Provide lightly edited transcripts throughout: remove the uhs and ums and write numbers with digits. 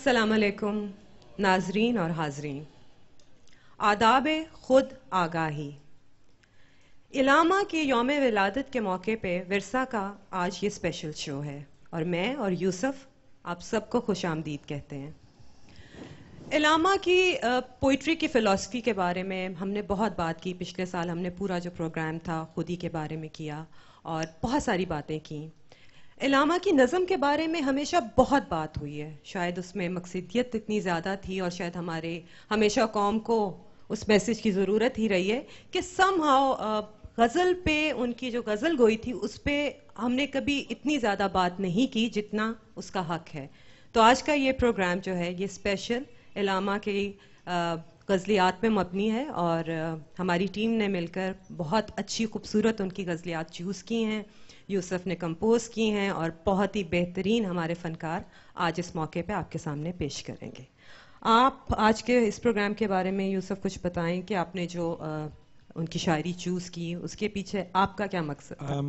अस्सलाम वालेकुम नाजरीन और हाजरीन। आदाब खुद आगाही। इलामा के यौम विलादत के मौके पे विरसा का आज ये स्पेशल शो है और मैं और यूसुफ आप सबको खुश आमदीद कहते हैं। इलामा की पोइट्री की फ़िलासफ़ी के बारे में हमने बहुत बात की। पिछले साल हमने पूरा जो प्रोग्राम था खुदी के बारे में किया और बहुत सारी बातें की। इलामा की नज़म के बारे में हमेशा बहुत बात हुई है। शायद उसमें मकसदियत इतनी ज़्यादा थी और शायद हमेशा कौम को उस मैसेज की ज़रूरत ही रही है कि समहाउ गज़ल पे उनकी जो गज़ल गोई थी उस पर हमने कभी इतनी ज़्यादा बात नहीं की जितना उसका हक है। तो आज का ये प्रोग्राम जो है ये स्पेशल इलामा के गज़लियात में मबनी है और हमारी टीम ने मिलकर बहुत अच्छी खूबसूरत उनकी गज़लियात चूज़ की हैं, यूसुफ ने कंपोज की हैं और बहुत ही बेहतरीन हमारे फ़नकार आज इस मौके पे आपके सामने पेश करेंगे। आप आज के इस प्रोग्राम के बारे में यूसुफ कुछ बताएं कि आपने जो उनकी शायरी चूज़ की उसके पीछे आपका क्या मकसद था?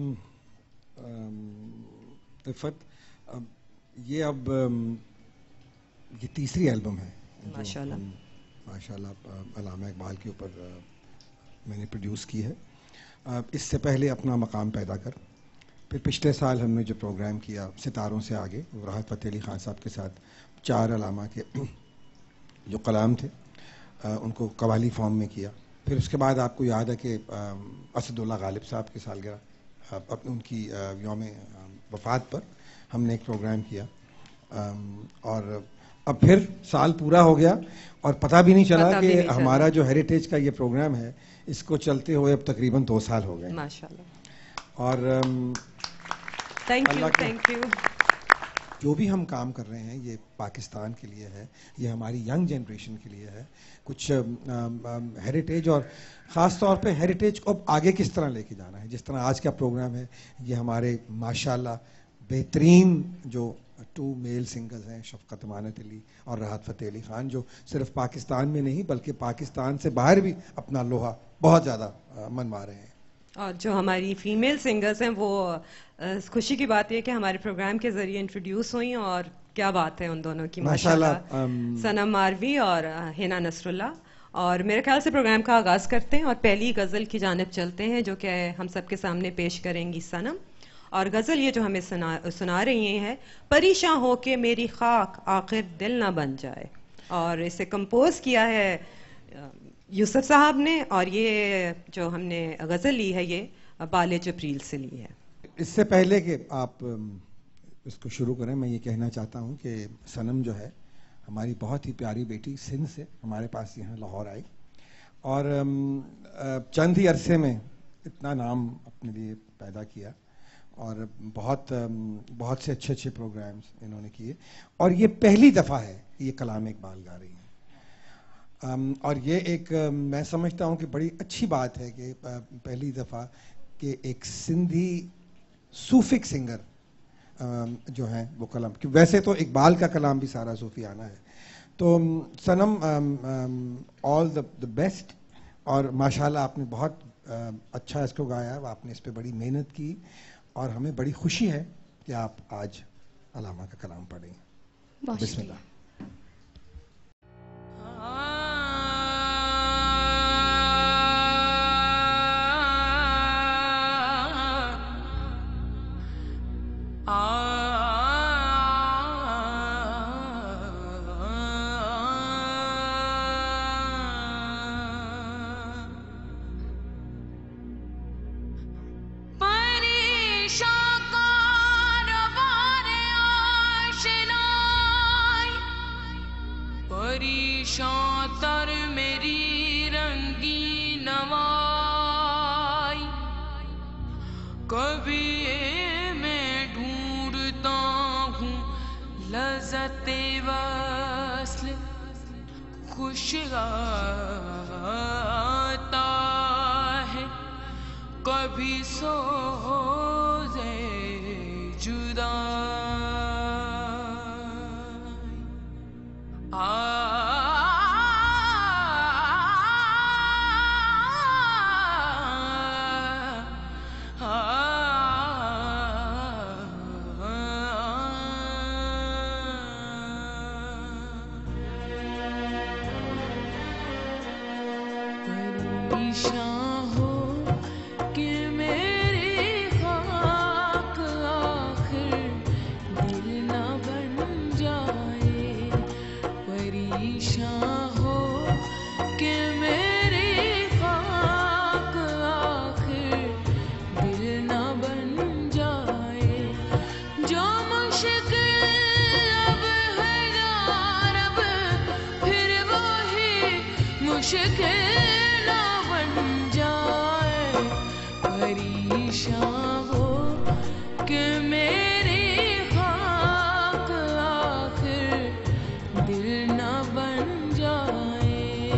इफ़त, ये तीसरी एल्बम है माशाल्लाह अल्लामा इकबाल के ऊपर मैंने प्रोड्यूस की है। इससे पहले अपना मकाम पैदा कर, फिर पिछले साल हमने जो प्रोग्राम किया सितारों से आगे, राहत फ़तेह अली ख़ान साहब के साथ 4 अल्लामा के जो कलाम थे उनको कवाली फॉर्म में किया। फिर उसके बाद आपको याद है कि असदुल्ला गालिब साहब की सालगिरह उनकी यौम वफ़ात पर हमने एक प्रोग्राम किया और अब फिर साल पूरा हो गया और पता भी नहीं चला कि हमारा जो हेरिटेज का ये प्रोग्राम है इसको चलते हुए अब तकरीबन 2 साल हो गए माशाल्लाह। और थैंक यू। जो भी हम काम कर रहे हैं ये पाकिस्तान के लिए है, ये हमारी यंग जनरेशन के लिए है। कुछ हेरिटेज और ख़ास तौर पे हेरिटेज को अब आगे किस तरह लेके जाना है। जिस तरह आज का प्रोग्राम है ये हमारे माशाल्लाह बेहतरीन जो 2 मेल सिंगर्स हैं, शफ़क़त अमानत अली और राहत फ़तेह अली ख़ान, जो सिर्फ पाकिस्तान में नहीं बल्कि पाकिस्तान से बाहर भी अपना लोहा बहुत ज़्यादा मनवा रहे हैं। और जो हमारी फीमेल सिंगर्स हैं वो खुशी की बात है कि हमारे प्रोग्राम के ज़रिए इंट्रोड्यूस हुई और क्या बात है उन दोनों की माशाल्लाह। सनम मारवी और हिना नसरुल्लाह। और मेरे ख्याल से प्रोग्राम का आगाज़ करते हैं और पहली गज़ल की जानिब चलते हैं जो कि हम सबके सामने पेश करेंगी सनम। और गज़ल ये जो हमें सुना रही हैं, परेशान हो के मेरी खाक आखिर दिल ना बन जाए। और इसे कंपोज किया है यूसुफ साहब ने और ये जो हमने गज़ल ली है ये बाले जबरील से ली है। इससे पहले कि आप इसको शुरू करें मैं ये कहना चाहता हूँ कि सनम जो है हमारी बहुत ही प्यारी बेटी सिंध से हमारे पास यहाँ लाहौर आई और चंद ही अरसे में इतना नाम अपने लिए पैदा किया और बहुत से अच्छे प्रोग्राम्स इन्होंने किए और ये पहली दफ़ा है ये कलाम इकबाल गा रही हैं। और ये एक मैं समझता हूँ कि बड़ी अच्छी बात है कि पहली दफ़ा कि एक सिंधी सूफिक सिंगर जो है वो कलाम, कि वैसे तो इकबाल का कलाम भी सारा सूफियाना है। तो सनम ऑल द बेस्ट और माशाल्लाह आपने बहुत अच्छा इसको गाया, आपने इस पर बड़ी मेहनत की और हमें बड़ी खुशी है कि आप आज अल्लामा का कलाम पढ़ेंगे। बिस्मिल्लाह। तर मेरी रंगी नवाई, कभी मैं ढूंढता हूँ लज़्ज़ते वस्ल, खुश आता है कभी सोज़े जुदा। मुश्किल ना बन जाए, परेशान हो कि मेरी खाक आखिर दिल ना बन जाए।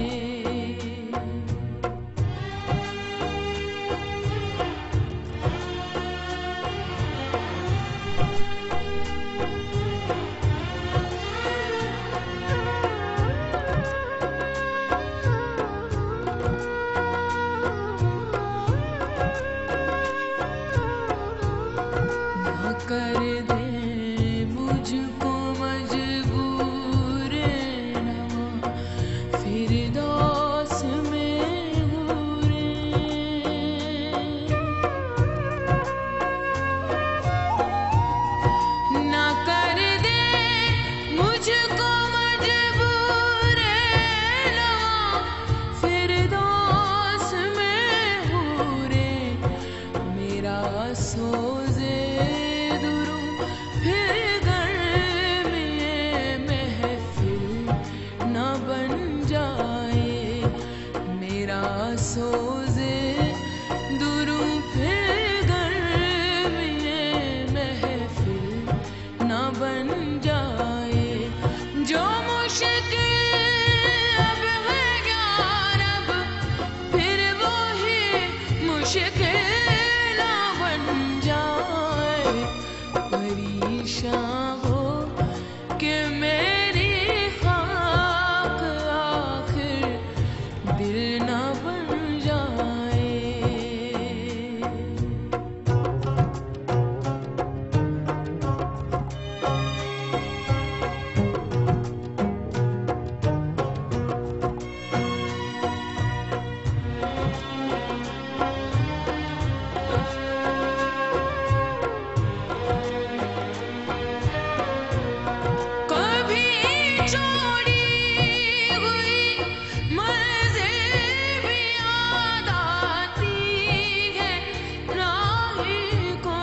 कर दे मुझको मजबूर नवा, फिरदौस में हूरे। ना कर दे मुझको मजबूर नवा, फिरदौस में हूरे। मेरा सोज़े सोज़े दुरूं फिर घर में महफिल न बन जाए। जो मुश्किल अब है यार अब फिर वो ही मुश्किल न बन जाए, परेशान हो कि मेरी खाक आखिर दिल न बन जाए। कभी चोरी हुई मंज़िल भी याद आती है राही को।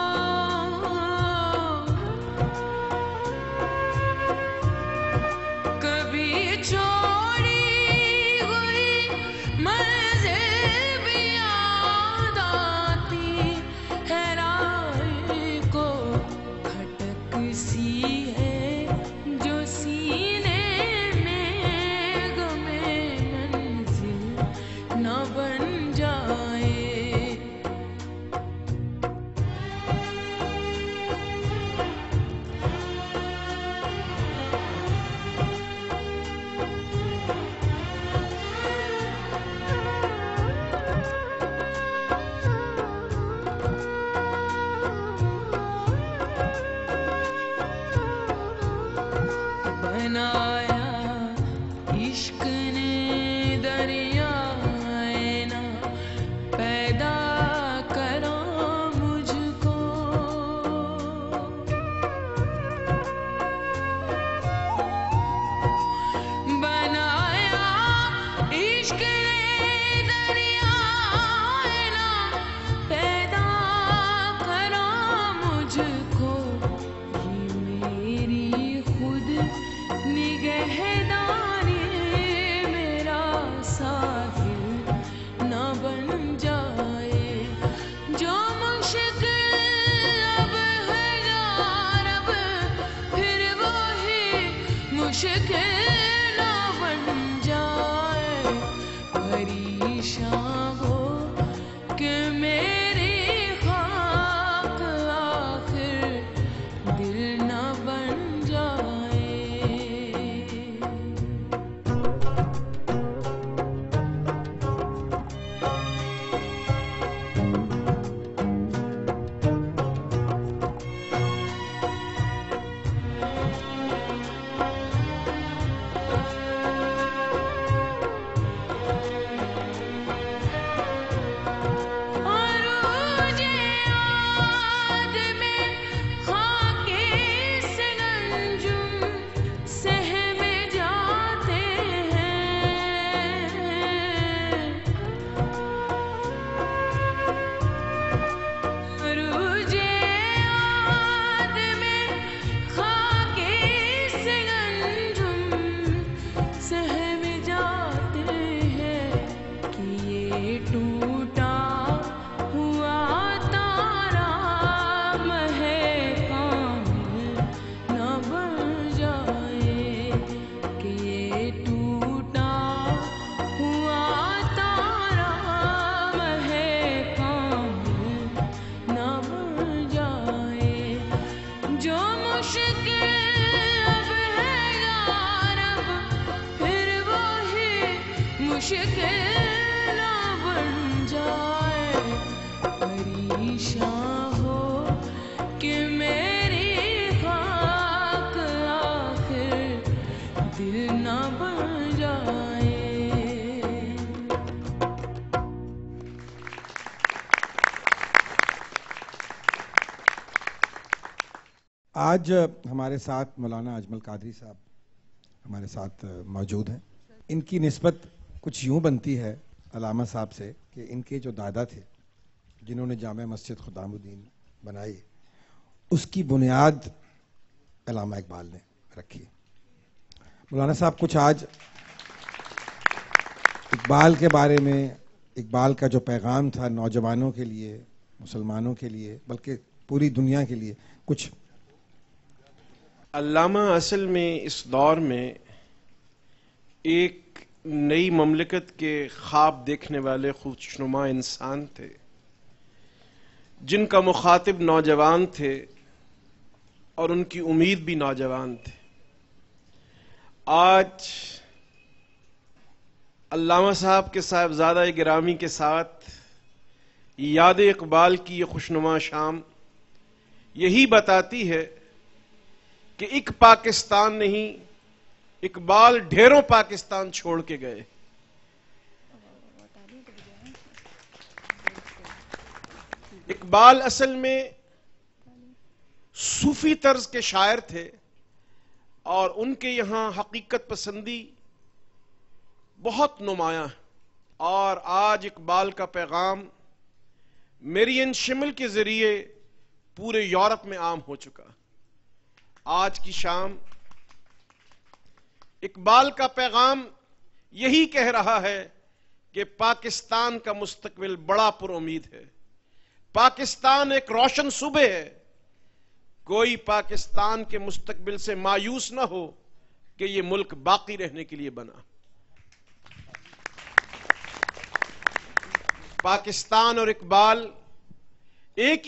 कभी चोरी हुई मंज़िल भी याद आती है राही को। खटक सी है जो सीने में गमे मंजिल न बन जाए। बनाया इश्क ने दरियाए ना, पैदा करा मुझको। बनाया इश्क ने दरियाए ना, पैदा करा मुझको। ये मेरी खुद निगहदारी मेरा साहिल न बन जाए। जो मुश्किल अब है यार अब फिर वो ही मुश्किल न बन जाए, परेशान हो कि मेरी खाक आखिर दिल न बन जाए। मुश्किल ना बन जाए, परेशान हो कि मेरी खाक आखिर दिल ना बन जाए। आज हमारे साथ मौलाना अजमल कादरी साहब हमारे साथ मौजूद हैं। इनकी निस्बत कुछ यूं बनती है अलामा साहब से कि इनके जो दादा थे जिन्होंने जामे मस्जिद खुदामुद्दीन बनाई, उसकी बुनियाद अलामा इकबाल ने रखी। मौलाना साहब कुछ आज इकबाल के बारे में, इकबाल का जो पैगाम था नौजवानों के लिए, मुसलमानों के लिए, बल्कि पूरी दुनिया के लिए, कुछ। अल्लामा असल में इस दौर में एक नई ममलिकत के ख्वाब देखने वाले खुशनुमा इंसान थे, जिनका मुखातिब नौजवान थे और उनकी उम्मीद भी नौजवान थे। आज अल्लामा साहब के साहिबजादा गिरामी के साथ याद इकबाल की ये खुशनुमा शाम यही बताती है कि एक पाकिस्तान नहीं, इकबाल ढेरों पाकिस्तान छोड़ के गए। इकबाल असल में सूफी तर्ज के शायर थे और उनके यहां हकीकत पसंदी बहुत नुमाया है। और आज इकबाल का पैगाम मेरियन शिमल के जरिए पूरे यूरोप में आम हो चुका। आज की शाम इकबाल का पैगाम यही कह रहा है कि पाकिस्तान का मुस्तकबिल बड़ा पुरुम्मीद है। पाकिस्तान एक रोशन सूबे है। कोई पाकिस्तान के मुस्तकबिल से मायूस ना हो कि यह मुल्क बाकी रहने के लिए बना। पाकिस्तान और इकबाल एक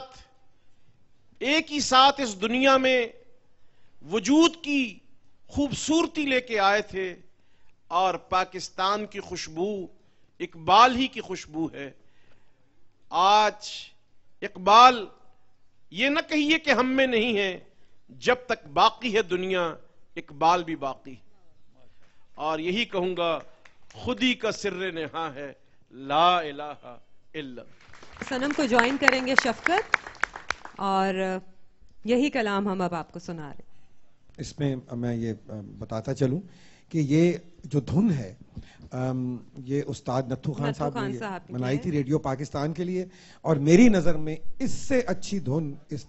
ही साथ इस दुनिया में वजूद की खूबसूरती लेके आए थे और पाकिस्तान की खुशबू इकबाल ही की खुशबू है। आज इकबाल ये न कहिए कि हम में नहीं है, जब तक बाकी है दुनिया इकबाल भी बाकी। और यही कहूंगा, खुदी का सिर्रे नेहा है, ला इलाहा इल्ला। सनम को ज्वाइन करेंगे शफकत, और यही कलाम हम अब आपको सुना रहे। इसमें मैं ये बताता चलूं कि ये जो धुन है ये उस्ताद नत्थू खान साहब ने बनाई थी रेडियो पाकिस्तान के लिए, और मेरी नज़र में इससे अच्छी धुन इस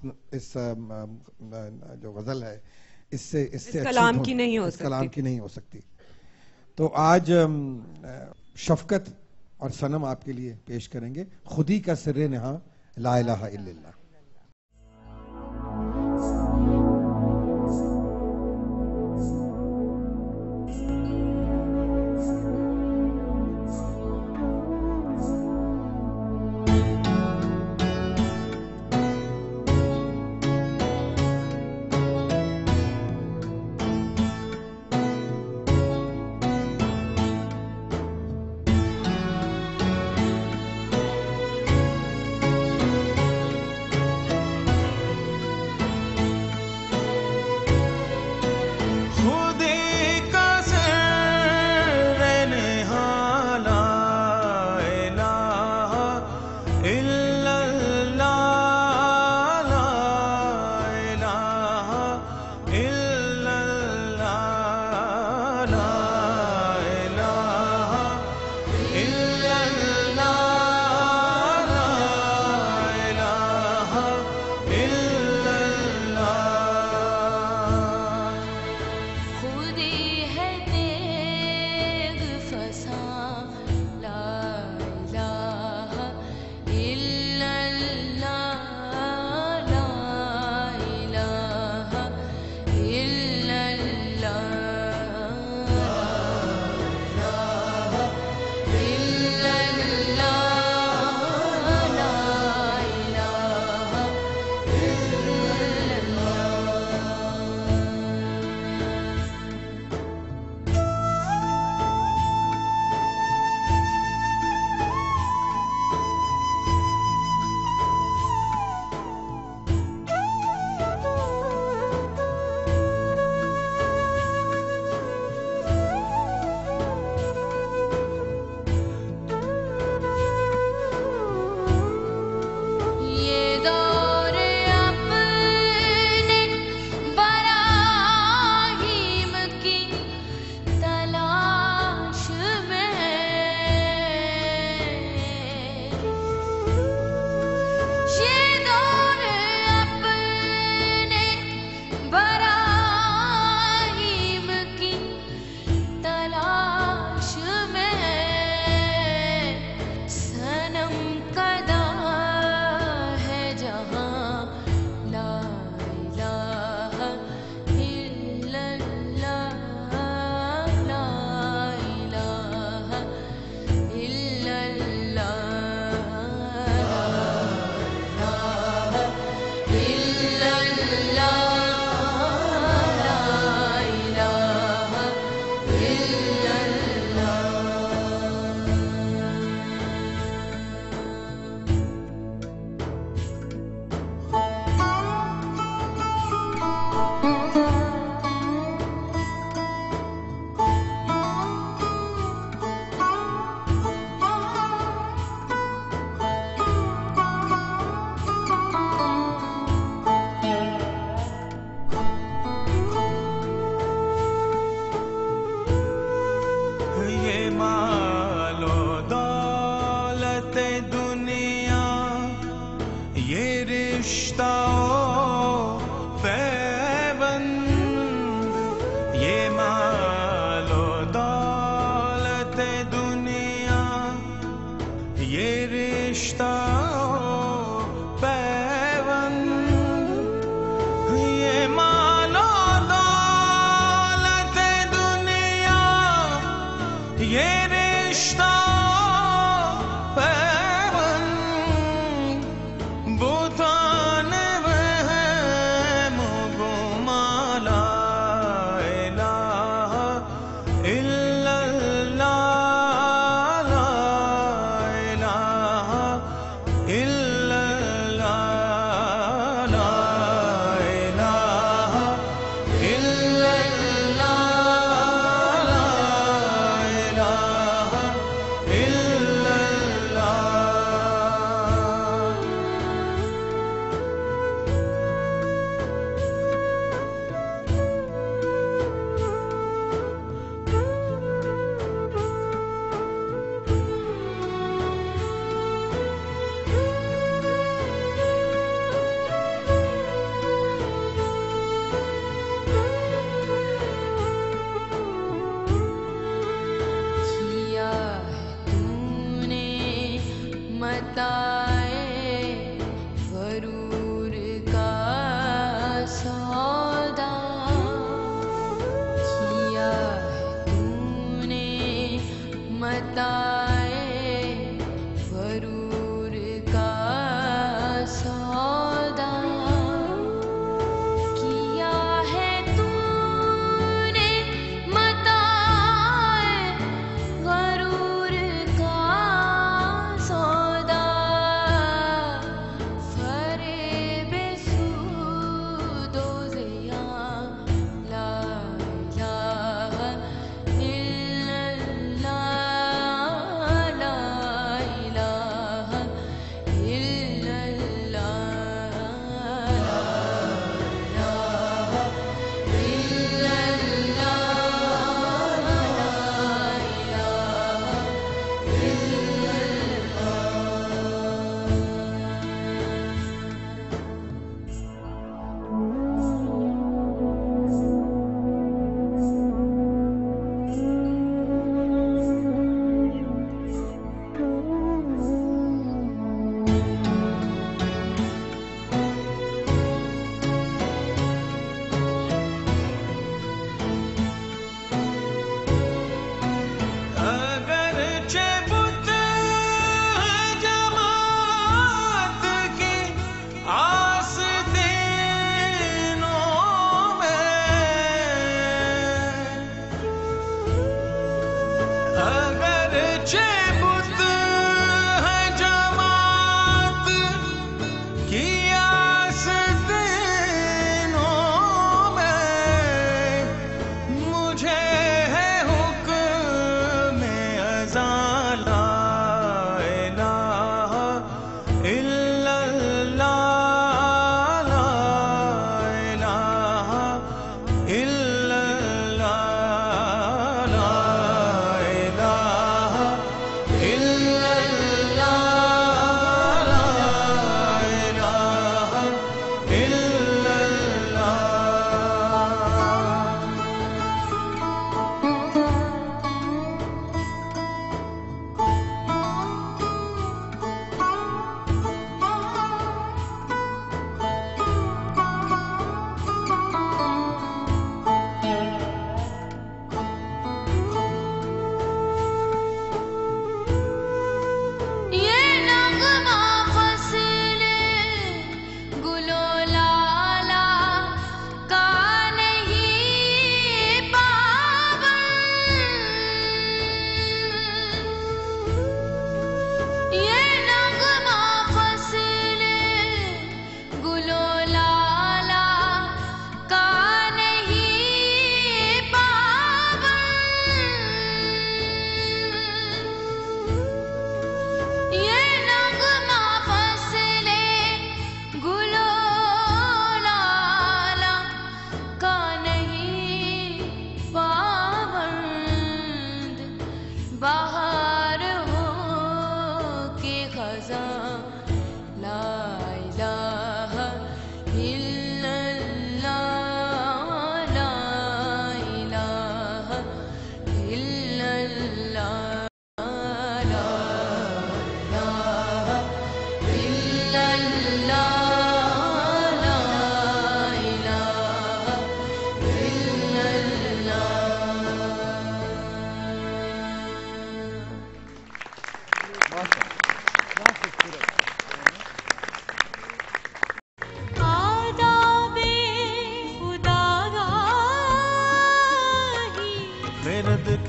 जो गजल है इससे अच्छी कलाम धुन की नहीं हो सकती। कलाम की नहीं हो सकती। तो आज शफकत और सनम आपके लिए पेश करेंगे खुदी का सिर्रे नेहा, ला इलाहा इल्लल्लाह। ये रिश्ता पैबंद, ये मालो दौलत दुनिया, ये रिश्ता पैबंद, ये मालो दौलत दुनिया, ये रिश्ता पैबंद, बुताने में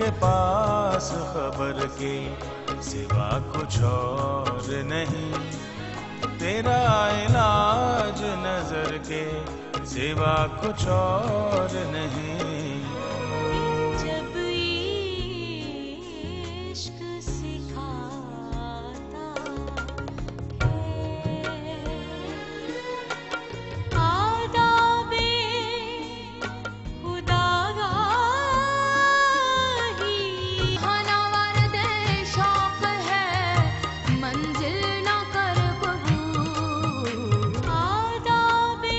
के पास खबर के सिवा कुछ और नहीं, तेरा इलाज नजर के सिवा कुछ और नहीं। जब इश्क सिखाता है आदाबे खुदागाही, हनावरद शौक है मंजिल न कर बहू, आदाबे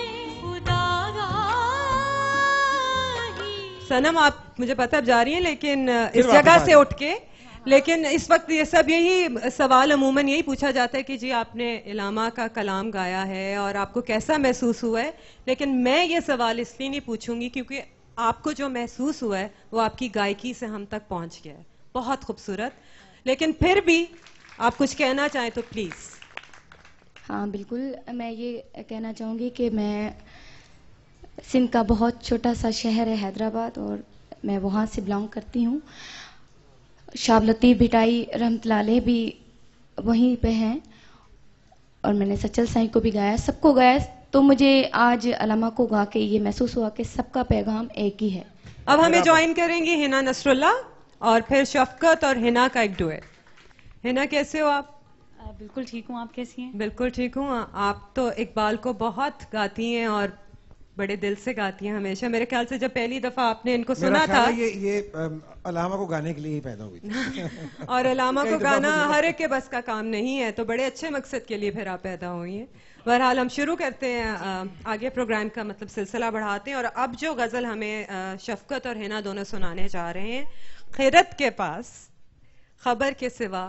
खुदागाही। सनम, आप मुझे पता अब जा रही हैं, लेकिन इस वापस जगह आ से जाइए। उठ के, लेकिन इस वक्त ये सब यही सवाल अमूमन यही पूछा जाता है कि जी आपने इलामा का कलाम गाया है और आपको कैसा महसूस हुआ है, लेकिन मैं ये सवाल इसलिए नहीं पूछूंगी क्योंकि आपको जो महसूस हुआ है वो आपकी गायकी से हम तक पहुंच गया है, बहुत खूबसूरत। लेकिन फिर भी आप कुछ कहना चाहें तो प्लीज। हाँ बिल्कुल, मैं ये कहना चाहूँगी कि मैं सिंध का बहुत छोटा सा शहर है हैदराबाद, और मैं वहाँ से बिलोंग करती हूँ। शाह लतीफ़ भिटाई रहमतुल्लाह अलैह भी वहीं पे हैं, और मैंने सचल साईं को भी गाया, सबको गाया। तो मुझे आज अलामा को गा के ये महसूस हुआ कि सबका पैगाम एक ही है। अब हमें ज्वाइन करेंगी हिना नसरुल्लाह और फिर शफकत और हिना का एक डुएट। हिना, कैसे हो आप? बिल्कुल ठीक हूँ, आप कैसी हैं? बिल्कुल ठीक हूँ। आप तो इकबाल को बहुत गाती हैं और बड़े दिल से गाती हैं हमेशा। मेरे ख्याल से जब पहली दफा आपने इनको मेरा सुना ख्याल था, है ये अलामा को गाने के लिए ही पैदा हुई थी। और अलामा कई को दफा गाना मुझे- हर एक के बस का काम नहीं है, तो बड़े अच्छे मकसद के लिए फिर आप पैदा हुई हैं। बहरहाल हम शुरू करते हैं, आगे प्रोग्राम का मतलब सिलसिला बढ़ाते हैं। और अब जो गजल हमें शफकत और हिना दोनों सुनाने जा रहे हैं, खैरत के पास खबर के सिवा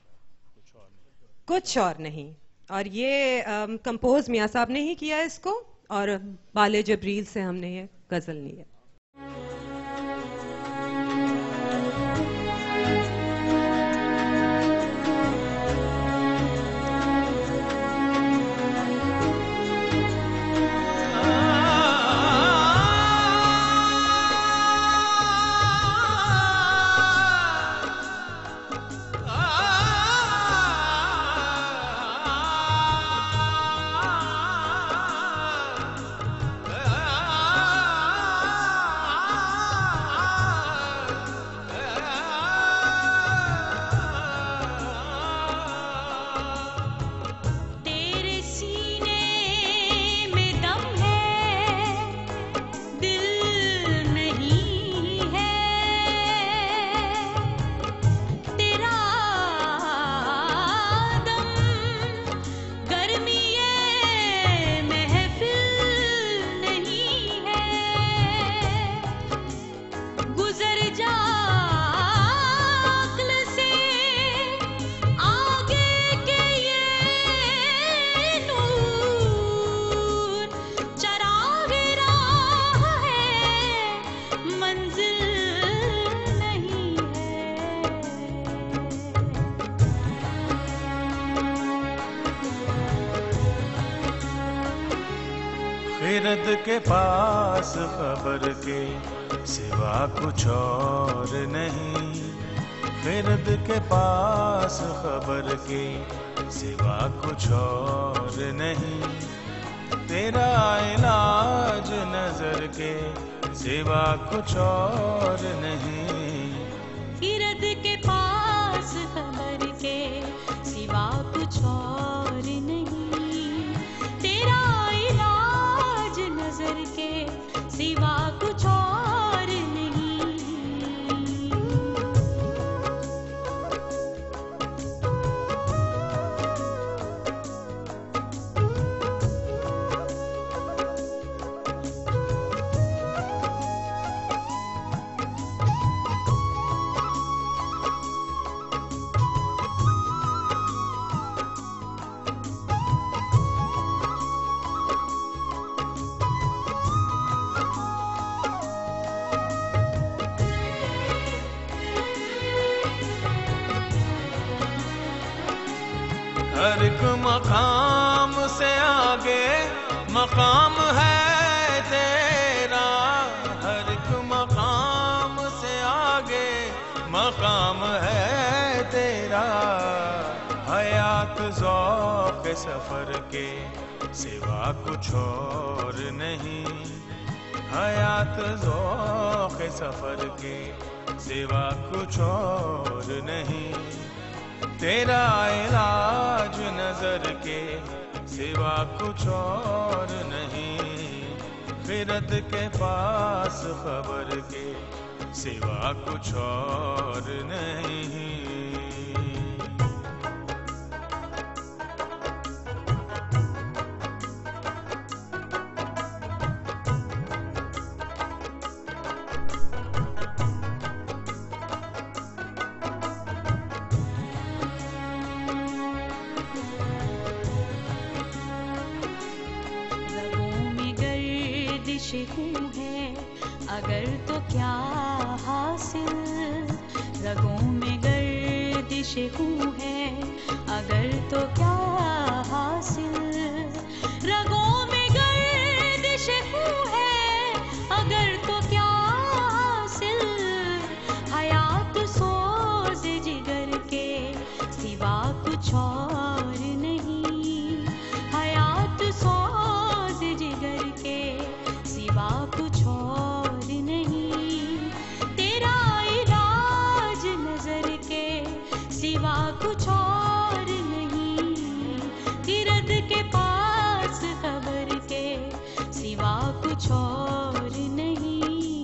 कुछ और नहीं। और ये कंपोज मियां साहब ने ही किया है इसको, और बाले जबरील से हमने ये गजल ली है। तेरे सीने में दम है, दिल नहीं है, तेरा दम गर्मी ये महफिल नहीं है, गुजर जा अक्ल से आगे के ये नूर, चराग राह है मंजिल नहीं है। खिरद के पास खबर के सिवा कुछ और नहीं, खिरद के पास खबर के सिवा कुछ और नहीं, तेरा इलाज नजर के सिवा कुछ और नहीं। खिरद के पास खबर के सिवा कुछ और नहीं, तेरा इलाज नजर के सिवा कुछ और नहीं। हर एक मकाम से आगे मकाम है तेरा, हर एक मकाम से आगे सफर के सिवा कुछ और नहीं। हयात ज़ौक़ सफर के सिवा कुछ और नहीं। तेरा इलाज नजर के सिवा कुछ और नहीं। खिरत के पास खबर के सिवा कुछ और नहीं। हूँ है अगर तो क्या हासिल। रगों में गर्दिश हूँ है अगर तो क्या हासिल। रगों में गर्दिश हूँ है अगर तो क्या हासिल। हयात सोज जिगर के सिवा कुछ और नहीं। हयात सोज जिगर के सिवा कुछ और नहीं। तेरा इलाज नजर के सिवा कुछ और नहीं। गिरद के पास खबर के सिवा कुछ और नहीं।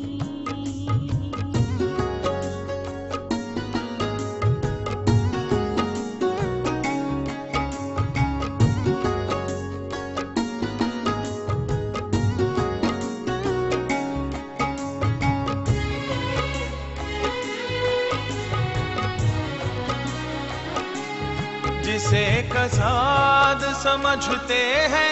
जिसे कसाद समझते हैं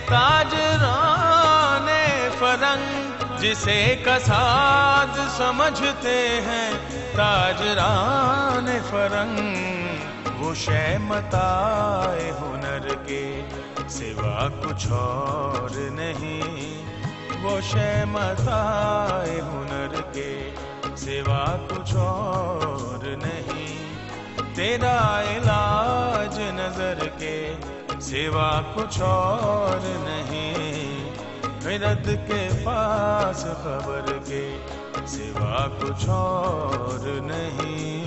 ताजराने फरंग। जिसे कसाद समझते हैं ताजराने फरंग। वो शय मताए हुनर के सिवा कुछ और नहीं। वो शय मताए हुनर के सिवा कुछ और नहीं। तेरा इलाज नजर के सिवा कुछ और नहीं। खिरत के पास खबर के सिवा कुछ और नहीं।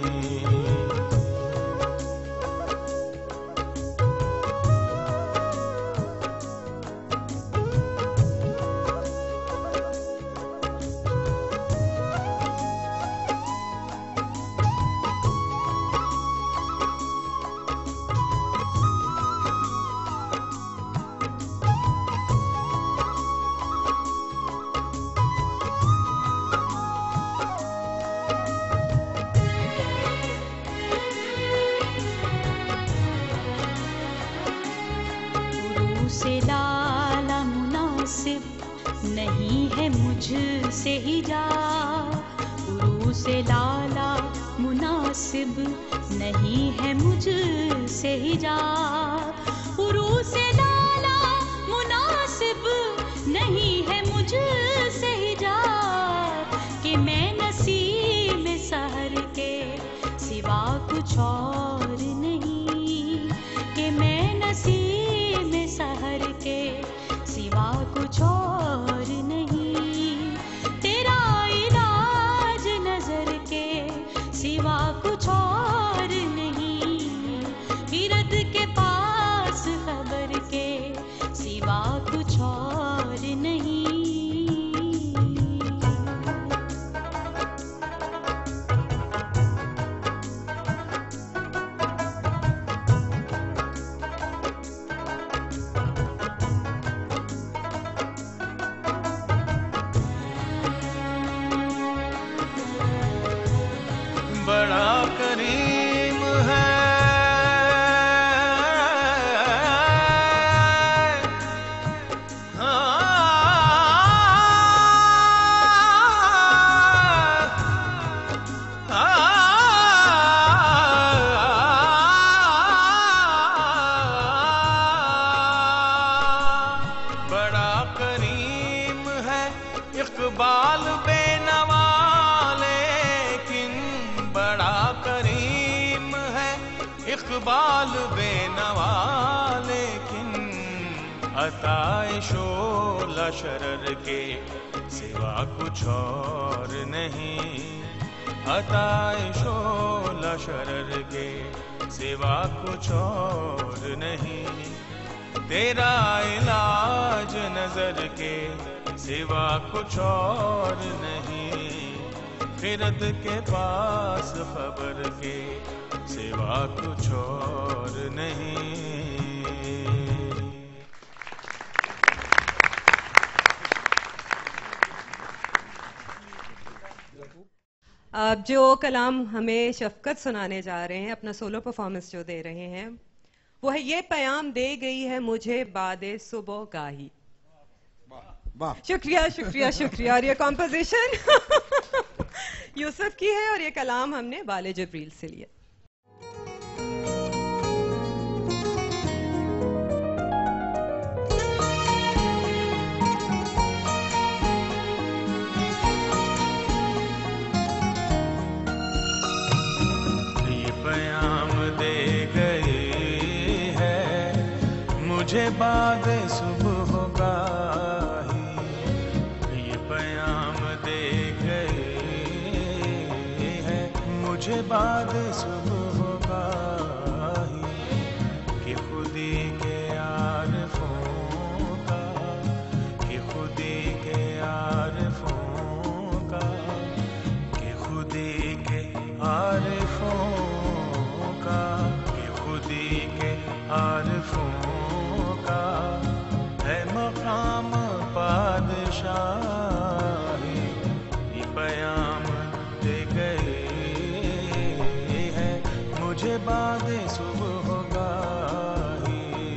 से लाला मुनासिब नहीं है मुझसे ही जा। उरू से लाला मुनासिब नहीं है मुझसे ही जा। उरू से लाला मुनासिब नहीं है मुझसे ही जा। कि मैं नसीब सहर के सिवा कुछ और नहीं। कि मैं नसीब सहर के सिवा कुछ और नहीं। तेरा इलाज नजर के सिवा कुछ और नहीं। गिरद के पास खबर के सिवा कुछ और नहीं। बड़ा करीम है बड़ा करीम है इक़बाल बेनवा। बड़ा करीम है इक़बाल बेनवा। अताए शोला शरर के सिवा कुछ और नहीं, अताए शोला शरर के सिवा कुछ और नहीं, तेरा इलाज नजर के सिवा कुछ और नहीं, खिरद के पास खबर के सिवा कुछ और नहीं। अब जो कलाम हमें शफकत सुनाने जा रहे हैं, अपना सोलो परफॉर्मेंस जो दे रहे हैं, वो है ये पैगाम दे गई है मुझे बादे सुबह गाही। शुक्रिया शुक्रिया शुक्रिया। और ये कॉम्पोजिशन यूसुफ की है और ये कलाम हमने वाले जबरील से लिया। ये पैगाम दे गई है मुझे बादे सुबह गाही, ये पैगाम दे गई है मुझे बादे सुबह गाही, कि खुदी के आरिफों का, कि खुदी के आरिफों का, कि खुदी के आरिफों का, कि खुदी के आरिफों का है मकाम पादशाही, ये पैगाम दे गई है मुझे बादे सुबह गाही।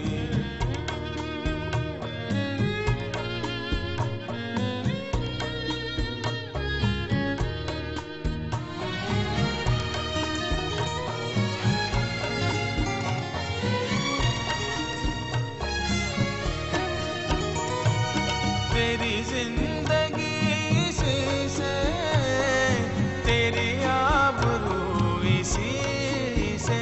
तेरी जिंदगी इसी से, तेरी आबरू इसी से,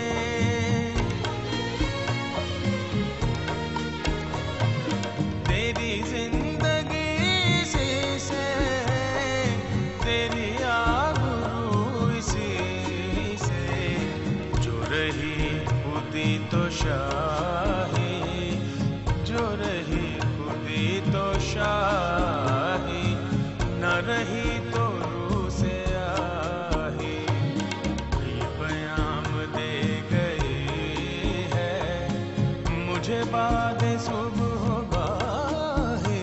तेरी जिंदगी इसी से, तेरी आबरू इसी से, जो रही खुदी तो शाही, जो रही खुदी तो शाही, न रही तो रूह से आही, ये पैगाम दे गई है मुझे बादे सुबह गाही।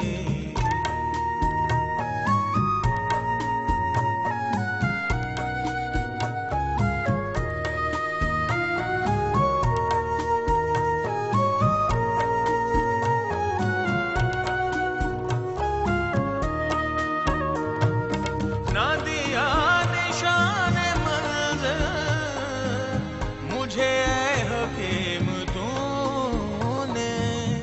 ना दिया निशान मंज़िल मुझे ऐ हकीम तूने,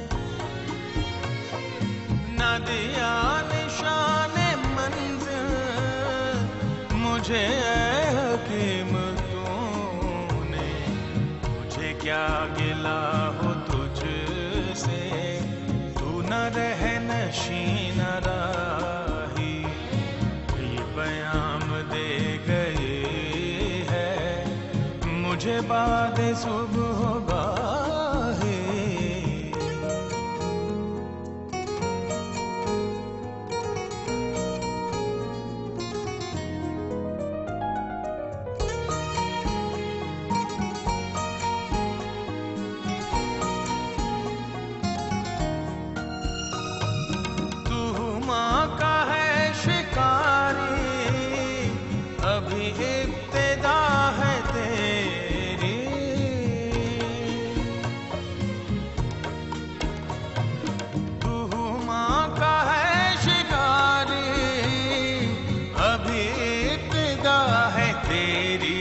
ना दिया निशान मंज़िल मुझे ऐ हकीम तूने, मुझे क्या गिला हो तुझसे, तू न रहे नशीन राही, ये पैगाम दे गई है मुझे बादे सुबह गाही। तू माँ का है शिकारी, अभी इब्तिदा है तेरी, तू माँ का है शिकारी, अभी इब्तिदा है तेरी,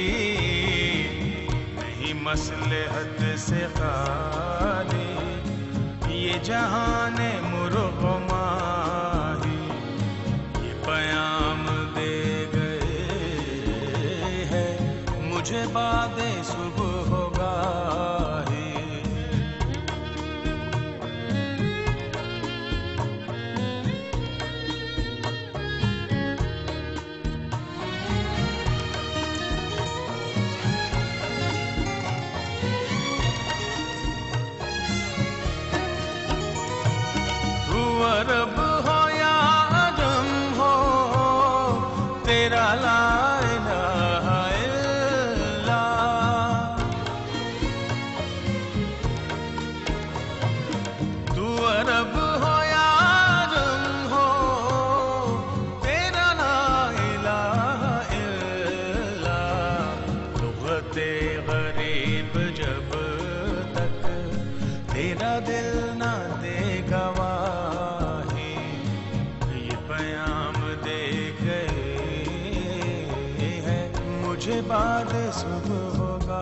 नहीं मसलहत से खाली ये जहान मुर्ग माही, ये पैगाम दे गए है मुझे बादे सुबह गाही। अरब हो या अजम हो, तेरा ला इलाहा इल्लल्लाह। तू अरब हो या अजम हो, तेरा ला इलाहा इल्लल्लाह। लुग़ते गरीब जब तक तेरा दिल ना दे गवाही, ये पैगाम दे गए हैं मुझे बाद सुबह होगा।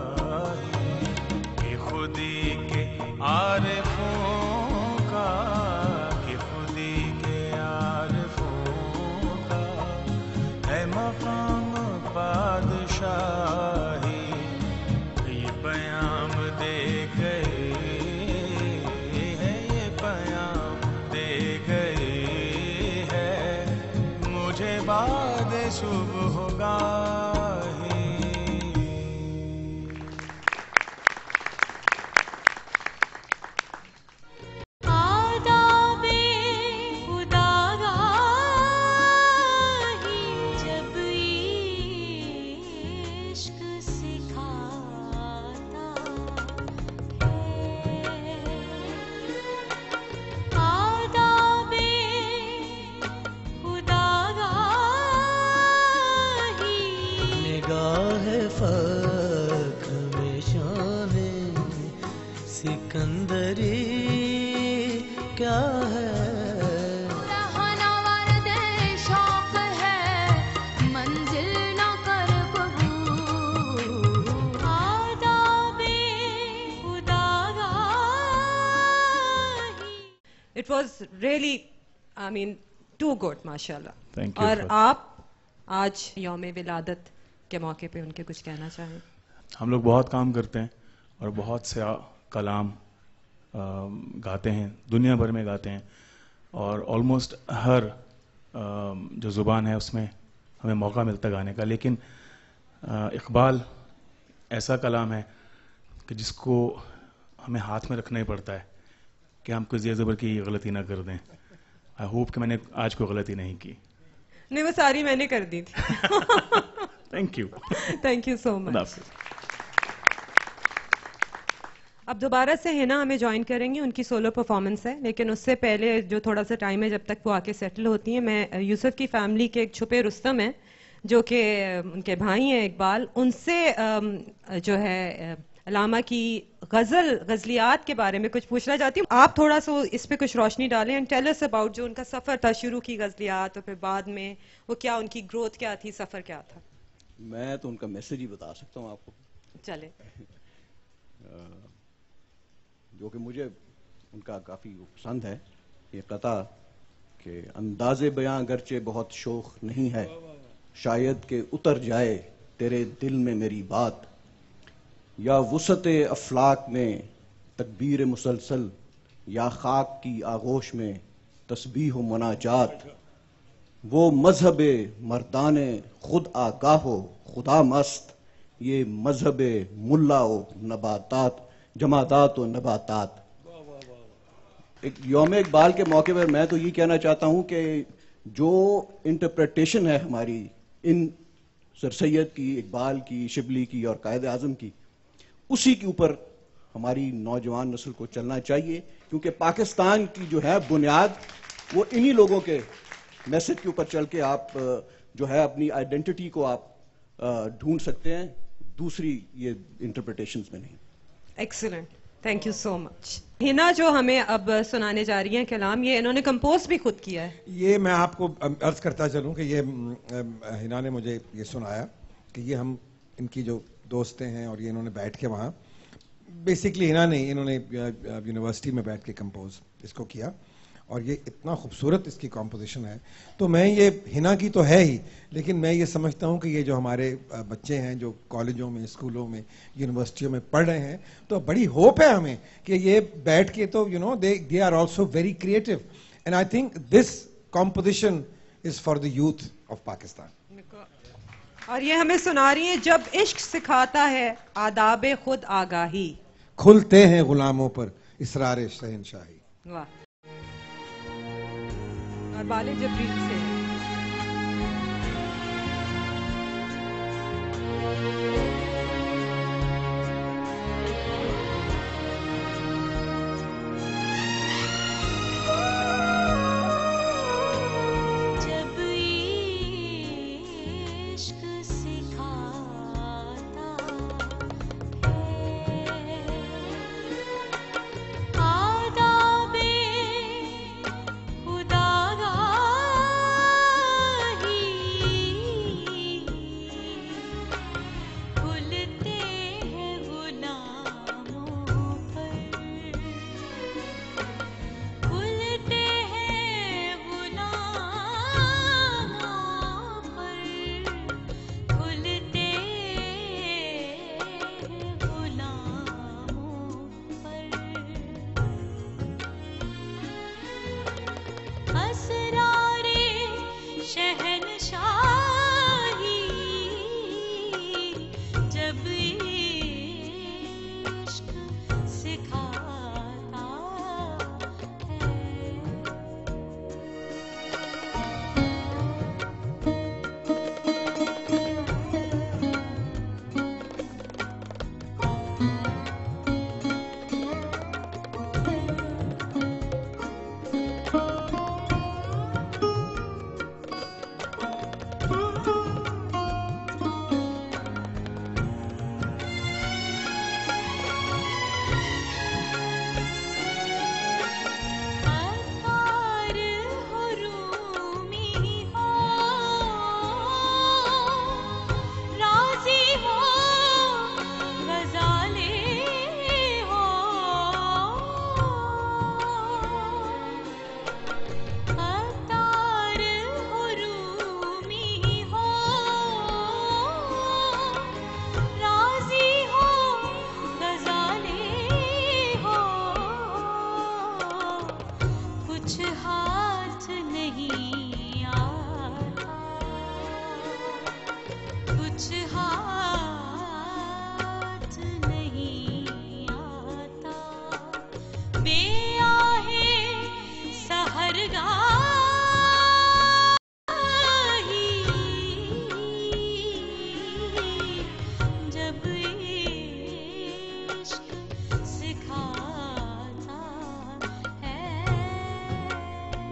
कि खुदी के आरिफों का, कि खुदी के आरिफों का है मकाम बादशाही, ये पैगाम दे गए हैं, ये पैगाम दे गए हैं मुझे बाद सुबह होगा। आदाबे खुदागाही जब इश्क सिखाता है। आदाबे खुदागाही निगाह फख्र में शाने सिकंदरी क्या है। रहना वर्द शौक है मंजिल न कर गुरूर। आदाबे खुदागाही। It was really, I mean, too good, माशाल्लाह। Thank you और for- आप आज यौम विलादत के मौके पे उनके कुछ कहना चाहें? हम लोग बहुत काम करते हैं और बहुत से कलाम गाते हैं, दुनिया भर में गाते हैं, और ऑलमोस्ट हर जो ज़ुबान है उसमें हमें मौका मिलता है गाने का। लेकिन इकबाल ऐसा कलाम है कि जिसको हमें हाथ में रखना ही पड़ता है कि हम कोई ज़बर की गलती ना कर दें। आई होप कि मैंने आज कोई गलती नहीं की। नहीं, वो सारी मैंने कर दी थी। Thank you. Thank you so खुदा मच। हाफिज़। अब दोबारा से हिना हमें ज्वाइन करेंगी, उनकी सोलो परफॉर्मेंस है। लेकिन उससे पहले जो थोड़ा सा टाइम है जब तक वो आके सेटल होती हैं, मैं यूसुफ की फैमिली के एक छुपे रुस्तम हैं जो कि उनके भाई हैं इकबाल, उनसे जो है अलामा की गजलियात के बारे में कुछ पूछना चाहती हूँ। आप थोड़ा सा इस पे कुछ रोशनी डालें एंड टेल अस अबाउट जो उनका सफ़र था, शुरू की गजलियात और फिर बाद में वो क्या, उनकी ग्रोथ क्या थी, सफ़र क्या था। मैं तो उनका मैसेज ही बता सकता हूँ आपको, चले। जो कि मुझे उनका काफ़ी पसंद है। ये कता कि अंदाज़े बयां अगरचे बहुत शोख नहीं है, शायद के उतर जाए तेरे दिल में मेरी बात, या वुसअते अफलाक में तकबीर मुसलसल, या खाक की आगोश में तस्बीह व मनाजात, वो मजहब मर्दाने खुद आगाहो खुदा मस्त, ये मजहब मुल्ला व नबातात जमादात व नबातात। एक यौम इकबाल के मौके पर मैं तो ये कहना चाहता हूँ कि जो इंटरप्रिटेशन है हमारी इन सर सैयद की, इकबाल की, शिबली की और कायद आज़म की, उसी के ऊपर हमारी नौजवान नस्ल को चलना चाहिए, क्योंकि पाकिस्तान की जो है बुनियाद वो इन्हीं लोगों के मैसेज के ऊपर चल के आप जो है अपनी आइडेंटिटी को आप ढूंढ सकते हैं, दूसरी ये इंटरप्रिटेशंस में नहीं। Excellent, thank you so much. Hina जो हमें अब सुनाने जा रही हैं कलाम, ये इन्होंने कंपोज भी खुद किया है। ये मैं आपको अर्ज करता चलूं कि ये हिना ने मुझे ये सुनाया कि ये हम इनकी जो दोस्तें हैं और ये इन्होंने बैठ के वहाँ, बेसिकली हिना ने, इन्होंने यूनिवर्सिटी में बैठ के कंपोज इसको किया, और ये इतना खूबसूरत इसकी कॉम्पोजिशन है। तो मैं ये हिना की तो है ही, लेकिन मैं ये समझता हूँ कि ये जो हमारे बच्चे हैं जो कॉलेजों में, स्कूलों में, यूनिवर्सिटियों में पढ़ रहे हैं, तो बड़ी होप है हमें कि ये बैठ के तो they are also very creative, and I think this composition is for the youth of Pakistan. और ये हमें सुना रही है, जब इश्क सिखाता है आदाबे खुद आगाही, खुलते हैं गुलामों पर इसरार शहनशाही। वाह। और बाले जबरील से हैं। जब इश्क सिखाता है आदाबे खुदागाही खुलते हैं गुलामों पर खुलते हैं गुलामों पर खुलते हैं गुलामों पर असरारे शहनशाही जब इश्क सिखाता है अतार हो रूमी हो राजी हो गजाले हो अतार हो रूमी हो राजी हो गजाले हो कुछ हाथ नहीं आता कुछ हाथ नहीं आता बेआहे सहरगाही जब इश्क सिखाता है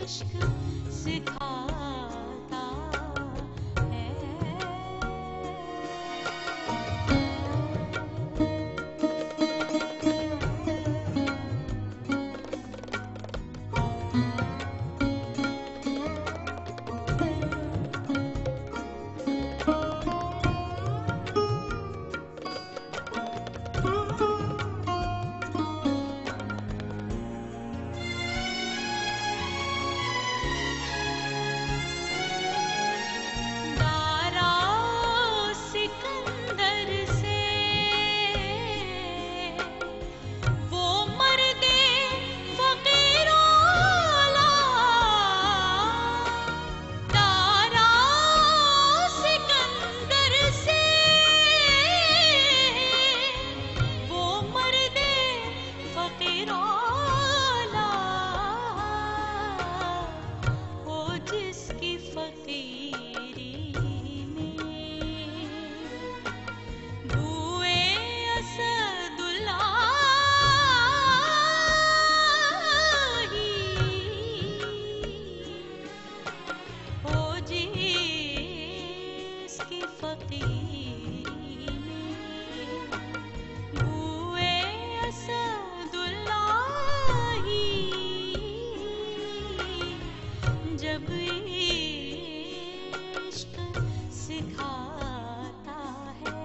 इश्क सिखाता है। दारा सिकंदर से वो मर्दे फकीरोला, दारा सिकंदर से वो मर्दे फकीरोला, हो जिसकी फकीरी में बुए असदुल्लाही, हो जिसकी फकीरी में बुए असदुल्लाही, जब इश्क सिखाता है।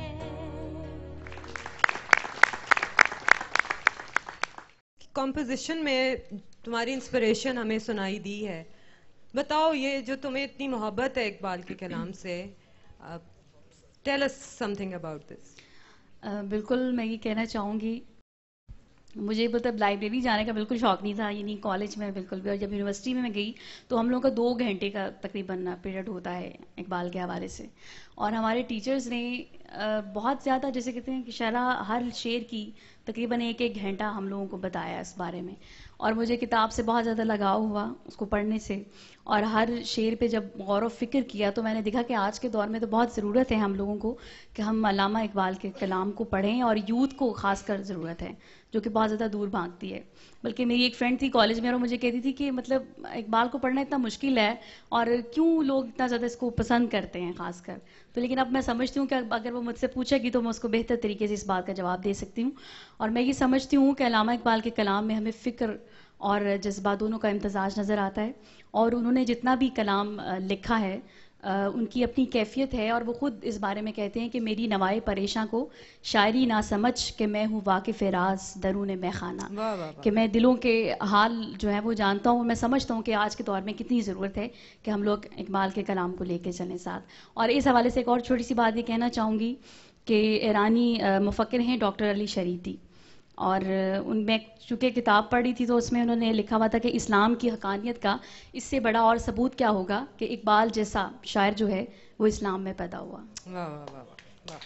कॉम्पोजिशन में तुम्हारी इंस्पिरेशन हमें सुनाई दी है। बताओ, ये जो तुम्हें इतनी मोहब्बत है इकबाल के कलाम से, tell us something about this. बिल्कुल मैं ये कहना चाहूँगी, मुझे मतलब लाइब्रेरी जाने का बिल्कुल शौक नहीं था, यानी कॉलेज में बिल्कुल भी। और जब यूनिवर्सिटी में मैं गई तो हम लोग का 2 घंटे का तकरीबन पीरियड होता है इकबाल के हवाले से, और हमारे टीचर्स ने बहुत ज़्यादा, जैसे कहते हैं कि शरह हर शेर की तकरीबन 1-1 घंटा हम लोगों को बताया इस बारे में, और मुझे किताब से बहुत ज़्यादा लगाव हुआ उसको पढ़ने से। और हर शेर पे जब गौर व फिक्र किया तो मैंने देखा कि आज के दौर में तो बहुत ज़रूरत है हम लोगों को कि हम अल्लामा इकबाल के कलाम को पढ़ें, और यूथ को ख़ासकर ज़रूरत है जो कि बहुत ज़्यादा दूर भागती है। बल्कि मेरी एक फ्रेंड थी कॉलेज में और मुझे कहती थी कि मतलब इकबाल को पढ़ना इतना मुश्किल है और क्यों लोग इतना ज़्यादा इसको पसंद करते हैं ख़ासकर। तो लेकिन अब मैं समझती हूँ कि अगर वो मुझसे पूछेगी तो मैं उसको बेहतर तरीके से इस बात का जवाब दे सकती हूँ। और मैं ये समझती हूँ कि अल्लामा इकबाल के कलाम में हमें फ़िक्र और जज्बा दोनों का इम्तजाज नज़र आता है, और उन्होंने जितना भी कलाम लिखा है उनकी अपनी कैफियत है, और वो खुद इस बारे में कहते हैं कि मेरी नवाए परेशान को शायरी ना समझ कि मैं हूँ वाकिफ़ राज दरून में खाना, कि मैं दिलों के हाल जो है वो जानता हूँ। मैं समझता हूँ कि आज के दौर में कितनी ज़रूरत है कि हम लोग इकबाल के कलाम को लेके चलें साथ। और इस हवाले से एक और छोटी सी बात ये कहना चाहूँगी कि ईरानी मुफक्किर हैं डॉक्टर अली शरीती, और उनमें चूँकि किताब पढ़ी थी तो उसमें उन्होंने लिखा हुआ था कि इस्लाम की हकानियत का इससे बड़ा और सबूत क्या होगा कि इकबाल जैसा शायर जो है वो इस्लाम में पैदा हुआ। वाह वाह वाह वाह।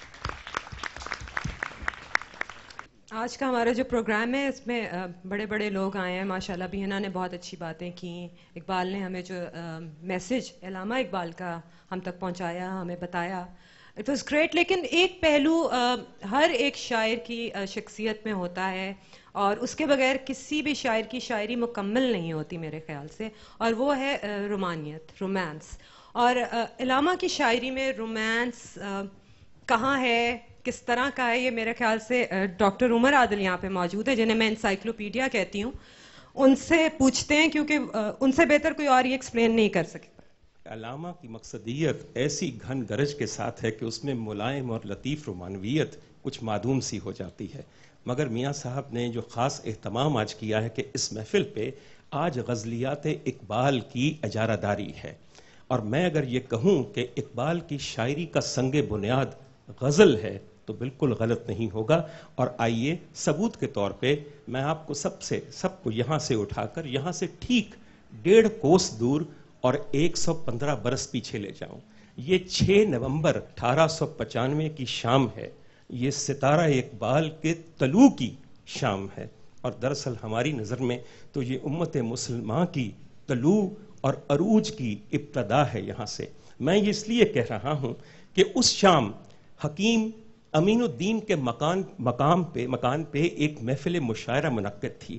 आज का हमारा जो प्रोग्राम है इसमें बड़े बड़े लोग आए हैं माशाल्लाह, बिहना ने बहुत अच्छी बातें की, इकबाल ने हमें जो मैसेज अल्लामा इकबाल का हम तक पहुंचाया, हमें बताया, इट वॉज़ ग्रेट। लेकिन एक पहलू हर एक शायर की शख्सियत में होता है, और उसके बगैर किसी भी शायर की शायरी मुकम्मल नहीं होती मेरे ख्याल से, और वो है रोमानियत, रोमांस। और अल्लामा की शायरी में रोमांस कहाँ है, किस तरह का है, ये मेरे ख्याल से डॉक्टर उमर आदिल यहाँ पे मौजूद है जिन्हें मैं इंसाइक्लोपीडिया कहती हूँ, उनसे पूछते हैं, क्योंकि उनसे बेहतर कोई और ये एक्सप्लेन नहीं कर सके। अल्लामा की मकसदियत ऐसी घन गरज के साथ है कि उसमें मुलायम और लतीफ़ रोमानवियत कुछ मादूम सी हो जाती है। मगर मियाँ साहब ने जो ख़ास एहतमाम आज किया है कि इस महफिल पे आज गज़लियात इकबाल की इजारादारी है, और मैं अगर ये कहूँ कि इकबाल की शायरी का संगे बुनियाद गज़ल है तो बिल्कुल गलत नहीं होगा। और आइए सबूत के तौर पे मैं आपको सबको यहाँ से उठाकर यहाँ से ठीक 1.5 कोस दूर और 115 बरस पीछे ले जाऊं। ये 6 नवंबर 1895 की शाम है, ये सितारा इकबाल के तलू की शाम है, और दरअसल हमारी नज़र में तो ये उम्मत मुसलमान की तलू और अरूज की इब्तदा है। यहाँ से मैं ये इसलिए कह रहा हूँ कि उस शाम हकीम अमीनुद्दीन के मकान पे एक महफिल मुशायरा मुनक्किद थी,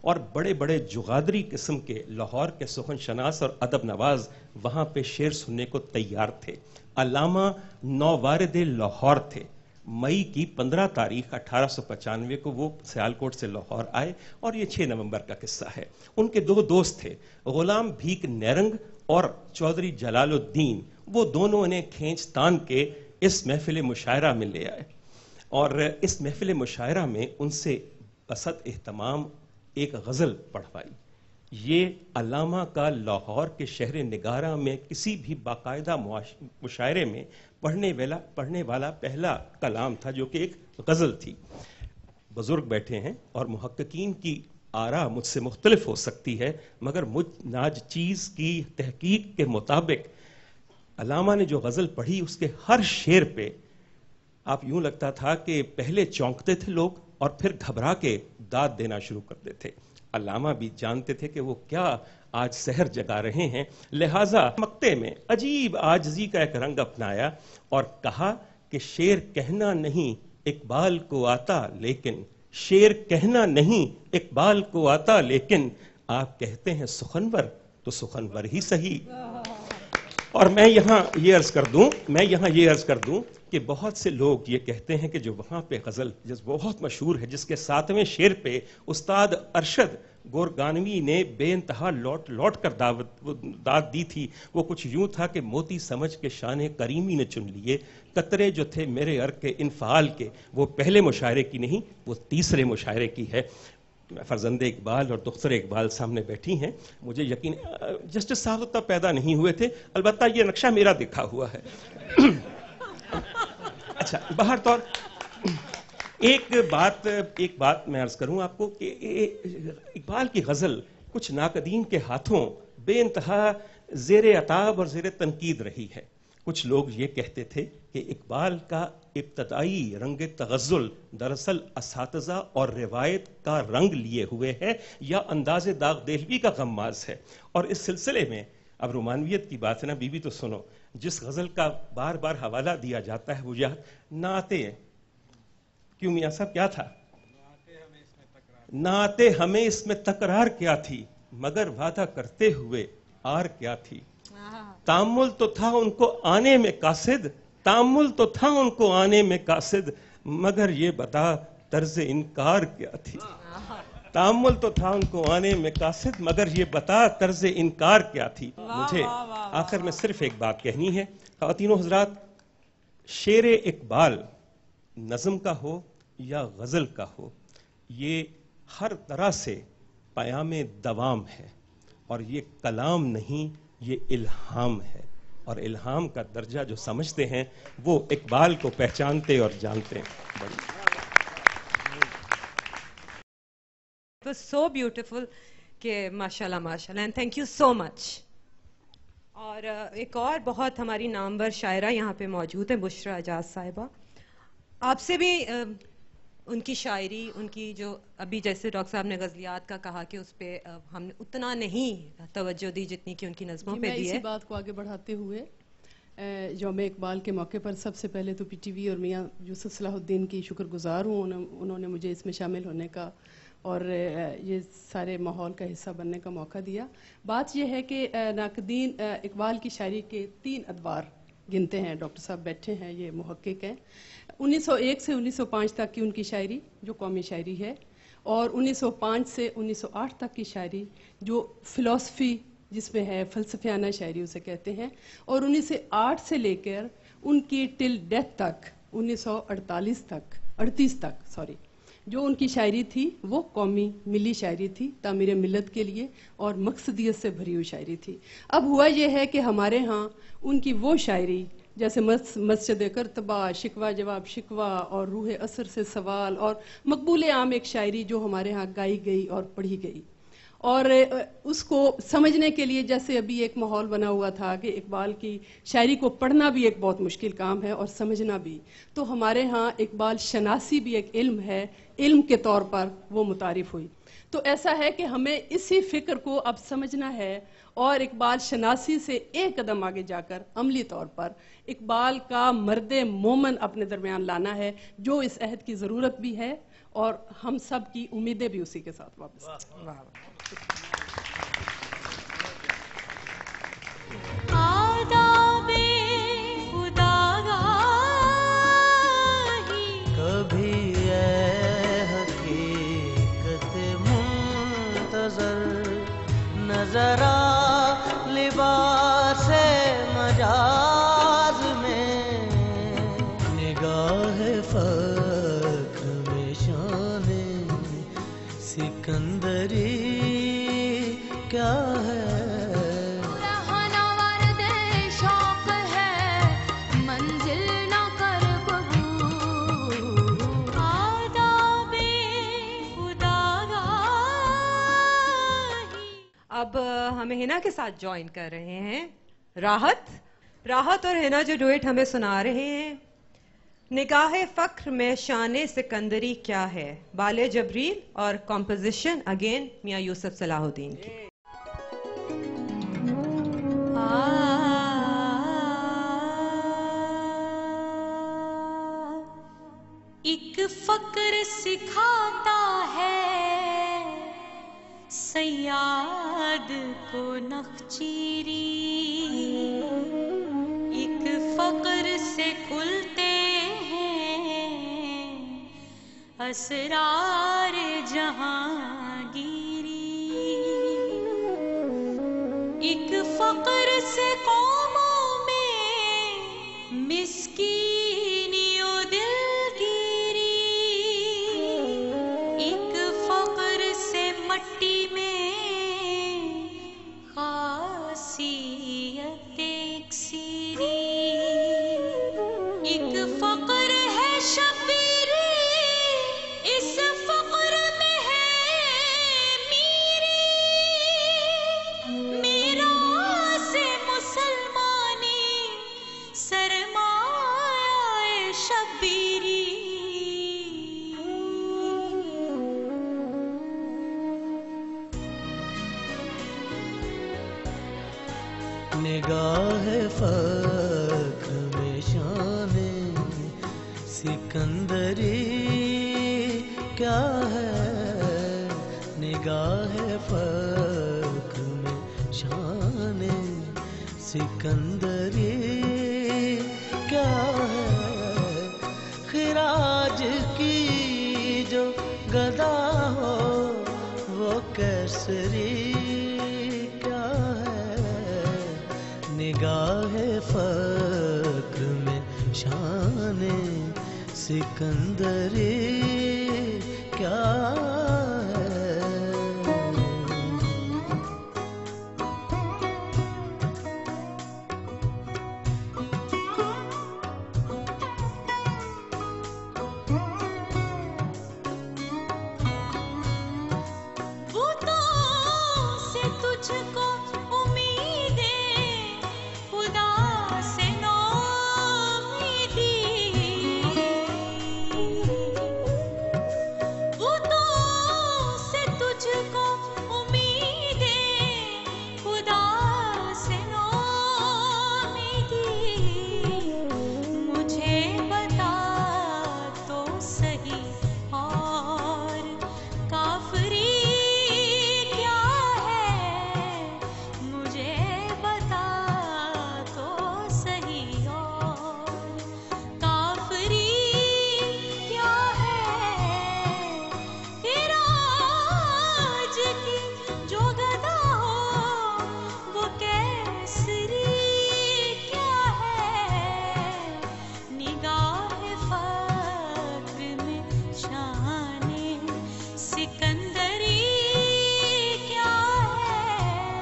और बड़े बड़े जुगादरी किस्म के लाहौर के सुखन शनास और अदब नवाज वहाँ पे शेर सुनने को तैयार थे। अल्लामा नौवारिद लाहौर थे। मई की 15 तारीख 1895 को वो सियालकोट से लाहौर आए और ये 6 नवंबर का किस्सा है। उनके 2 दोस्त थे, गुलाम भीक नैरंग और चौधरी जलालुद्दीन। वो दोनों ने खींच तान के इस महफिल मुशायरा में ले आए और इस महफिल मुशायरा में उनसे बसत एहतमाम एक गज़ल पढ़वाई। ये अल्लामा का लाहौर के शहर निगारा में किसी भी बाकायदा मुशायरे में पढ़ने वाला पहला कलाम था, जो कि एक गज़ल थी। बुजुर्ग बैठे हैं और मुहक्किकीन की आरा मुझसे मुख्तलिफ हो सकती है, मगर मुझ नाज चीज़ की तहकीक के मुताबिक अल्लामा ने जो गज़ल पढ़ी उसके हर शेर पे आप यूं लगता था कि पहले चौंकते थे लोग और फिर घबरा के दाद देना शुरू करते थे। अल्लामा भी जानते थे कि वो क्या आज सहर जगा रहे हैं, लिहाजा मक्ते में अजीब आजजी का एक रंग अपनाया और कहा कि शेर कहना नहीं इकबाल को आता लेकिन, शेर कहना नहीं इकबाल को आता लेकिन, आप कहते हैं सुखनवर तो सुखनवर ही सही। और मैं यहाँ ये अर्ज कर दूं कि बहुत से लोग ये कहते हैं कि जो वहाँ पे गज़ल जिस बहुत मशहूर है, जिसके 7वें शेर पे उस्ताद अरशद गोरगानवी ने बेइंतहा लौट कर दाद दी थी, वो कुछ यूं था कि मोती समझ के शान करीमी ने चुन लिए, कतरे जो थे मेरे अर्क के इनफाल के, वो पहले मुशायरे की नहीं, वो तीसरे मुशायरे की है। फरजंदे इकबाल और दुख्तर इकबाल सामने बैठी हैं। मुझे यकीन जस्टिस साहब तब पैदा नहीं हुए थे, अलबत्ता ये नक्शा मेरा दिखा हुआ है। अच्छा, बाहर तौर एक बात मैं अर्ज करूं आपको कि इकबाल की गजल कुछ नाकदीन के हाथों बेइंतहा ज़ेरे अताब और ज़ेरे तनकीद रही है। कुछ लोग ये कहते थे कि इकबाल का इब्तदाई रंग तगज़्ज़ुल दरअसल असातिज़ा और रिवायत का रंग लिए हुए है या अंदाज़े दाग देहलवी का गम्माज़ है। और इस सिलसिले में अब रोमानवियत की बात है ना बीबी, तो सुनो, जिस गज़ल का बार बार हवाला दिया जाता है वो यह नाते, क्यों मियाँ साहब क्या था? नाते हमें इसमें तकरार क्या थी, मगर वादा करते हुए आर क्या थी। तामुल तो था उनको आने में कासिद, तामुल तो था उनको आने में कासिद, मगर ये बता तर्ज इनकार क्या थी। तामुल तो था उनको आने में कासिद, मगर ये बता तर्ज इनकार क्या थी। मुझे आखिर में सिर्फ एक बात कहनी है, ख़वातीनो हज़रात, शेर इकबाल नज़म का हो या गज़ल का हो, ये हर तरह से पयामे दवाम है और ये कलाम नहीं, ये इल्हाम है। और इल्हाम का दर्जा जो समझते हैं वो इकबाल को पहचानते और जानते हैं। It was so beautiful कि माशाल्लाह माशाल्लाह, and thank you so much. और एक और बहुत हमारी नामवर शायरा यहाँ पे मौजूद है, बुशरा एजाज साहिबा। आपसे भी उनकी शायरी, उनकी जो अभी जैसे डॉक्टर साहब ने गज़लियात का कहा कि उस पर हमने उतना नहीं तवज्जो दी जितनी कि उनकी नज़मों पे दी है। इसी बात को आगे बढ़ाते हुए यौम इकबाल के मौके पर सबसे पहले तो पीटीवी और मियाँ यूसुफ सलाहुद्दीन की शुक्रगुजार हूँ, उन्होंने मुझे इसमें शामिल होने का और ये सारे माहौल का हिस्सा बनने का मौका दिया। बात यह है कि नाकदीन इकबाल की शायरी के 3 अदवार गिनते हैं। डॉक्टर साहब बैठे हैं, ये मुहक्किक हैं। 1901 से 1905 तक की उनकी शायरी जो कौमी शायरी है, और 1905 से 1908 तक की शायरी जो फ़िलॉसफ़ी जिसमें है, फ़लसफ़ियाना शायरी उसे कहते हैं। और 1908 से लेकर उनकी टिल डेथ तक 1938 तक जो उनकी शायरी थी वो कौमी मिली शायरी थी, तामीर मिलत के लिए और मकसदियत से भरी हुई शायरी थी। अब हुआ यह है कि हमारे यहाँ उनकी वो शायरी जैसे मस्जिद करतबा, शिकवा जवाब शिकवा और रूह असर से सवाल और मकबूल आम एक शायरी जो हमारे यहाँ गाई गई और पढ़ी गई, और उसको समझने के लिए जैसे अभी एक माहौल बना हुआ था कि इकबाल की शायरी को पढ़ना भी एक बहुत मुश्किल काम है और समझना भी, तो हमारे यहाँ इकबाल शनासी भी एक इल्म है, इल्म के तौर पर वो मुतारिफ हुई। तो ऐसा है कि हमें इसी फिक्र को अब समझना है और इकबाल शनासी से एक कदम आगे जाकर अमली तौर पर इकबाल का मर्द मोमन अपने दरमियान लाना है, जो इस अहद की ज़रूरत भी है और हम सब की उम्मीदें भी उसी के साथ वापस। कभी ये हकीकत मुंतज़र नजर आ लिबास मजाज में, निगाह फख्र में शाने सिकंदरी क्या है। अब हमें हिना के साथ ज्वाइन कर रहे हैं राहत और हिना जो डुएट हमें सुना रहे हैं। निगाह फख्र में शाने सिकंदरी क्या है, बाले जबरील और कॉम्पोजिशन अगेन मियां यूसुफ सलाहुद्दीन की। एक फक्र सिखाता है सयाद को नखचीरी, एक फक्र से खुलते हैं असरार जहांगीरी, एक फक्र से कौमों में मिस्कीनी ओ दिलगिरी, एक फक्र से मट्टी में खासियत इक्सीरी, एक फक्र है शबीरी, इस फक्र में है मीरी, मेरा से मुसलमानी सरमाया शबीरी। निगाह फख्र में शाने सिकंदरी क्या है, निगाह फख्र में शाने सिकंदरी क्या है। खिराज की जो गदा हो वो कैसरी क्या है, निगाह फख्र में शाने सिकंदरी क्या है। बुतों से तुझको उम्मीदें, खुदा से नौमीदी, बुतों से तुझको उम्मीदें, खुदा से नौमीदी, मुझे बता तो सही और काफरी क्या है, मुझे बता तो सही और काफरी क्या है। खिराज की जो गदा हो वो कैसरी क्या है, निगाह फख्र में शाने सिकंदरी क्या है।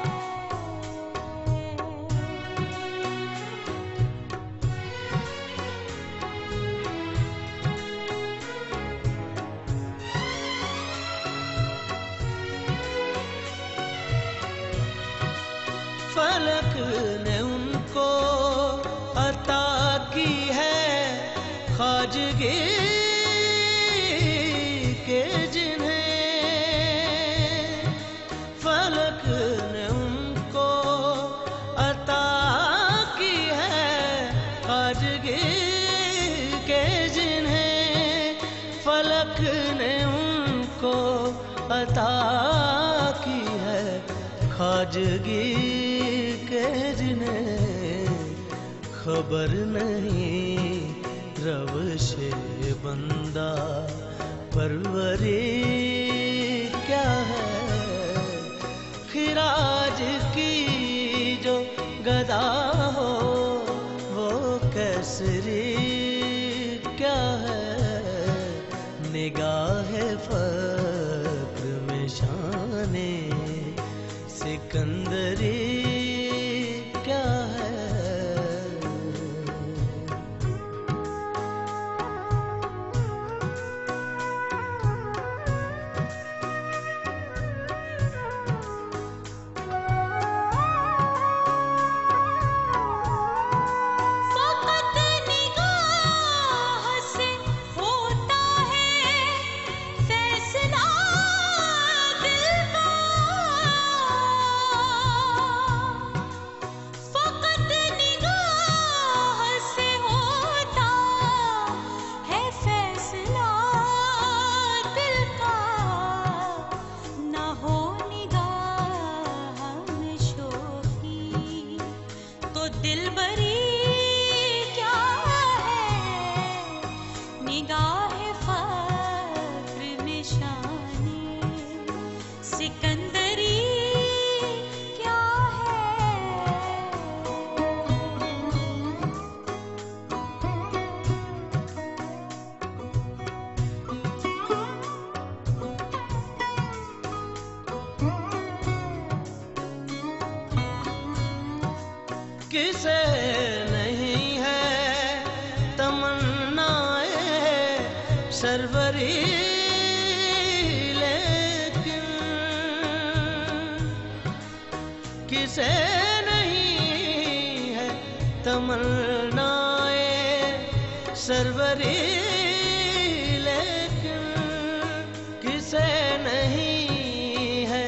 फलक ने उनको अता की है ख्वाजगी के जिन्हें, फलक ने उनको अता की है ख्वाजगी के जिन्हें, फलक ने खाजगी के जिन्हें खबर नहीं रवशे बंदा परवरी क्या है, खिराज की जो गदा हो वो कैसरी क्या है, निगाह फक्र में शाने सिकंदरी क्या है। किसे नहीं है तमन्नाए सरवरी, लेकिन किसे नहीं है तमन्नाए सरवरी, लेकिन किसे नहीं है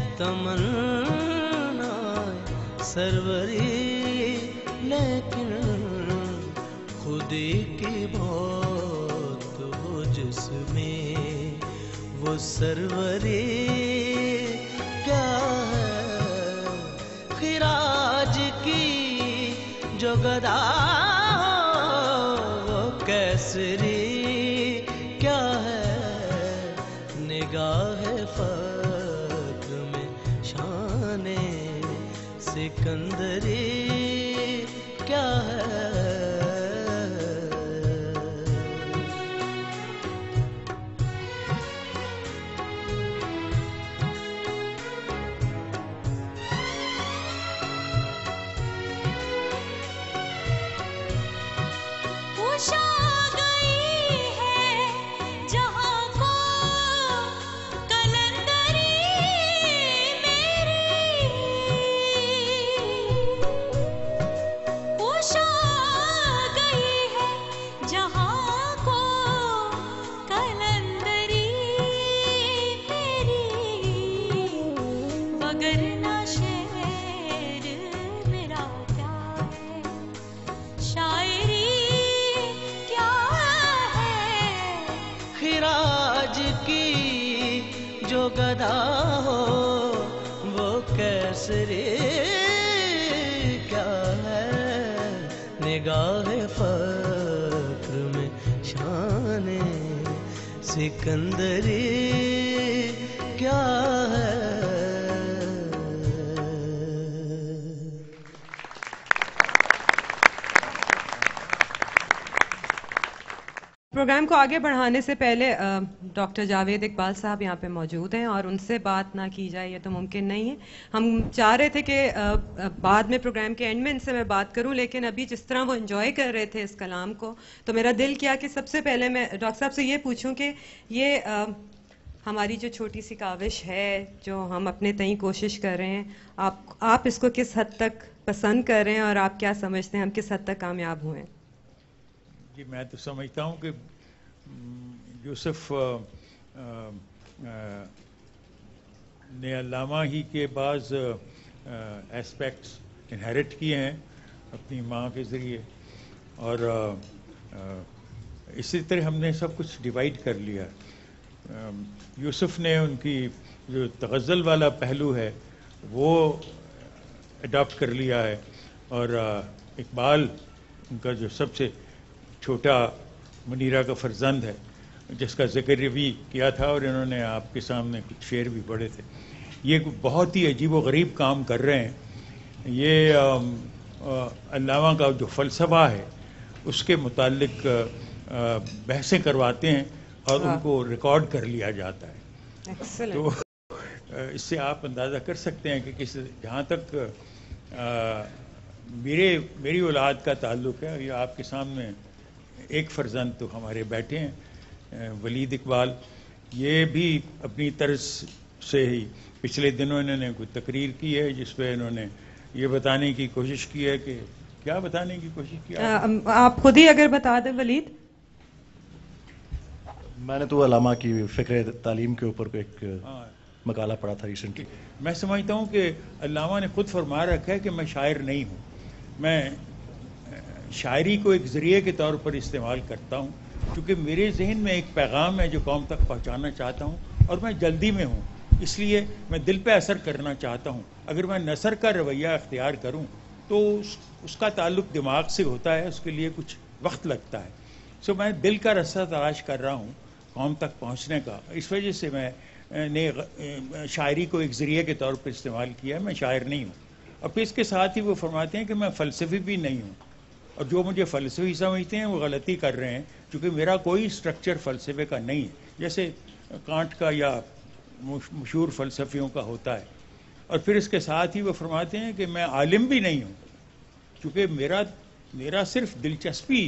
तमन्ना सरवरी, लेकिन खुदी की मौत हो जिसमें वो सरवरी क्या है, खिराज की जो गदा वो कैसरी क्या है, निगाह फक्र में शाने सिकंदरी क्या है। उषा गई है जहां को कलंदरी मेरी, उषा गई है जहां को कलंदरी मेरी, वगरना शेर मेरा क्या है, शायरी खिराज की जो गदा हो वो कैसरी क्या है, निगाह फक्र में शाने सिकंदरी क्या है। प्रोग्राम को आगे बढ़ाने से पहले डॉक्टर जावेद इकबाल साहब यहाँ पे मौजूद हैं और उनसे बात ना की जाए ये तो मुमकिन नहीं है। हम चाह रहे थे कि बाद में प्रोग्राम के एंड में इनसे मैं बात करूं, लेकिन अभी जिस तरह वो एंजॉय कर रहे थे इस कलाम को तो मेरा दिल किया कि सबसे पहले मैं डॉक्टर साहब से ये पूछूं कि ये हमारी जो छोटी सी काविश है जो हम अपने तय कोशिश कर रहे हैं, आप इसको किस हद तक पसंद कर रहे हैं और आप क्या समझते हैं हम किस हद तक कामयाब हुए? जी मैं तो समझता हूँ कि यूसुफ ने अल्लामा ही के बाज़ एस्पेक्ट्स इनहेरिट किए हैं अपनी माँ के ज़रिए, और इसी तरह हमने सब कुछ डिवाइड कर लिया। यूसुफ ने उनकी जो तग़ज़ल वाला पहलू है वो अडॉप्ट कर लिया है। और इकबाल उनका जो सबसे छोटा मुनीरा का फर्जंद है, जिसका जिक्र भी किया था और इन्होंने आपके सामने कुछ शेर भी पढ़े थे। ये बहुत ही अजीब व गरीब काम कर रहे हैं। ये अल्लामा का जो फ़लसफ़ा है उसके मुतालिक बहसें करवाते हैं और उनको रिकॉर्ड कर लिया जाता है। तो इससे आप अंदाज़ा कर सकते हैं कि किस जहाँ तक मेरी औलाद का ताल्लुक़ है, ये आपके सामने एक फ़र्जंद तो हमारे बैठे हैं वलीद इकबाल, ये भी अपनी तर्ज से ही पिछले दिनों इन्होंने कोई तकरीर की है जिसपे इन्होंने ये बताने की कोशिश की है कि क्या बताने की कोशिश की आप खुद ही अगर बता दें वलीद। मैंने तो अल्लामा की फ़िक्र तालीम के ऊपर एक मकाला पढ़ा था रिसेंटली। मैं समझता हूँ कि अल्लामा ने खुद फरमा रखा है कि मैं शायर नहीं हूँ, मैं शायरी को एक ज़रिए के तौर पर इस्तेमाल करता हूँ, क्योंकि मेरे जहन में एक पैगाम है जो कौम तक पहुँचाना चाहता हूँ और मैं जल्दी में हूँ, इसलिए मैं दिल पे असर करना चाहता हूँ। अगर मैं नसर का रवैया अख्तियार करूँ तो उसका ताल्लुक़ दिमाग से होता है, उसके लिए कुछ वक्त लगता है। सो मैं दिल का रास्ता तलाश कर रहा हूँ कौम तक पहुँचने का। इस वजह से मैंने शायरी को एक ज़रिए के तौर पर इस्तेमाल किया है, मैं शायर नहीं हूँ। और फिर इसके साथ ही वो फरमाते हैं कि मैं फ़लसफ़ी भी नहीं हूँ, और जो मुझे फ़लसफ़ी समझते हैं वो गलती कर रहे हैं, क्योंकि मेरा कोई स्ट्रक्चर फ़लसफ़े का नहीं है, जैसे कांट का या मशहूर फ़लसफ़ियों का होता है। और फिर इसके साथ ही वो फरमाते हैं कि मैं आलिम भी नहीं हूँ, क्योंकि मेरा सिर्फ दिलचस्पी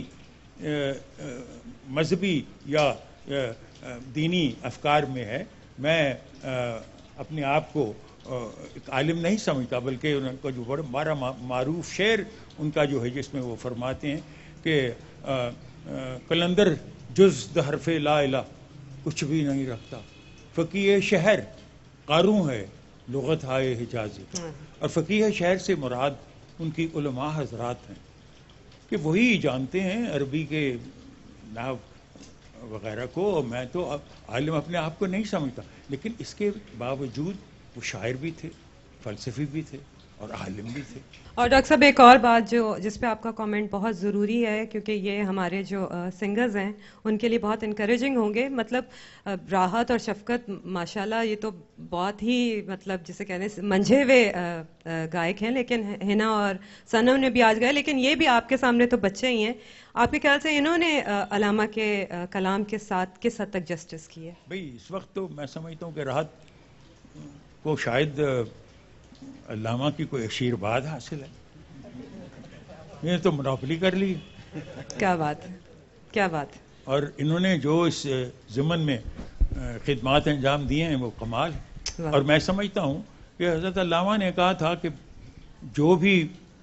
मजहबी या दीनी अफकार में है। मैं अपने आप को एक आलिम नहीं समझता, बल्कि उनका जो बड़ा मारूफ शेर उनका जो है जिसमें वो फरमाते हैं कि कलंदर जुज़ द हरफ़े ला इला कुछ भी नहीं रखता, फ़क़ीह शहर क़ारू है लुग़त हाय हिजाज़ी। और फ़क़ीह शहर से मुराद उनकी उलमा हज़रात हैं कि वही जानते हैं अरबी के नाव वगैरह को, और मैं तो आलिम अपने आप को नहीं समझता। लेकिन इसके बावजूद वो शायर भी थे, फ़लसफ़ी भी थे और आलिम भी थे। और डॉक्टर साहब एक और बात जो जिस पे आपका कमेंट बहुत ज़रूरी है, क्योंकि ये हमारे जो सिंगर्स हैं उनके लिए बहुत इनकरेजिंग होंगे। मतलब राहत और शफ़क़त माशाल्लाह ये तो बहुत ही मतलब जिसे कहने मंझे हुए गायक हैं, लेकिन हिना और सनम ने भी आज गाए, लेकिन ये भी आपके सामने तो बच्चे ही हैं। आपके ख्याल से इन्होंने अल्लामा के कलाम के साथ किस हद तक जस्टिस की है? भाई इस वक्त तो मैं समझता हूँ कि राहत को शायद अल्लामा की कोई आशीर्वाद हासिल है, ये तो मोनोपोली कर ली। क्या बात है, क्या बात है। और इन्होंने जो इस ज़मन में खिदमात अंजाम दिए हैं वो कमाल है। और मैं समझता हूँ कि हज़रत अल्लामा ने कहा था कि जो भी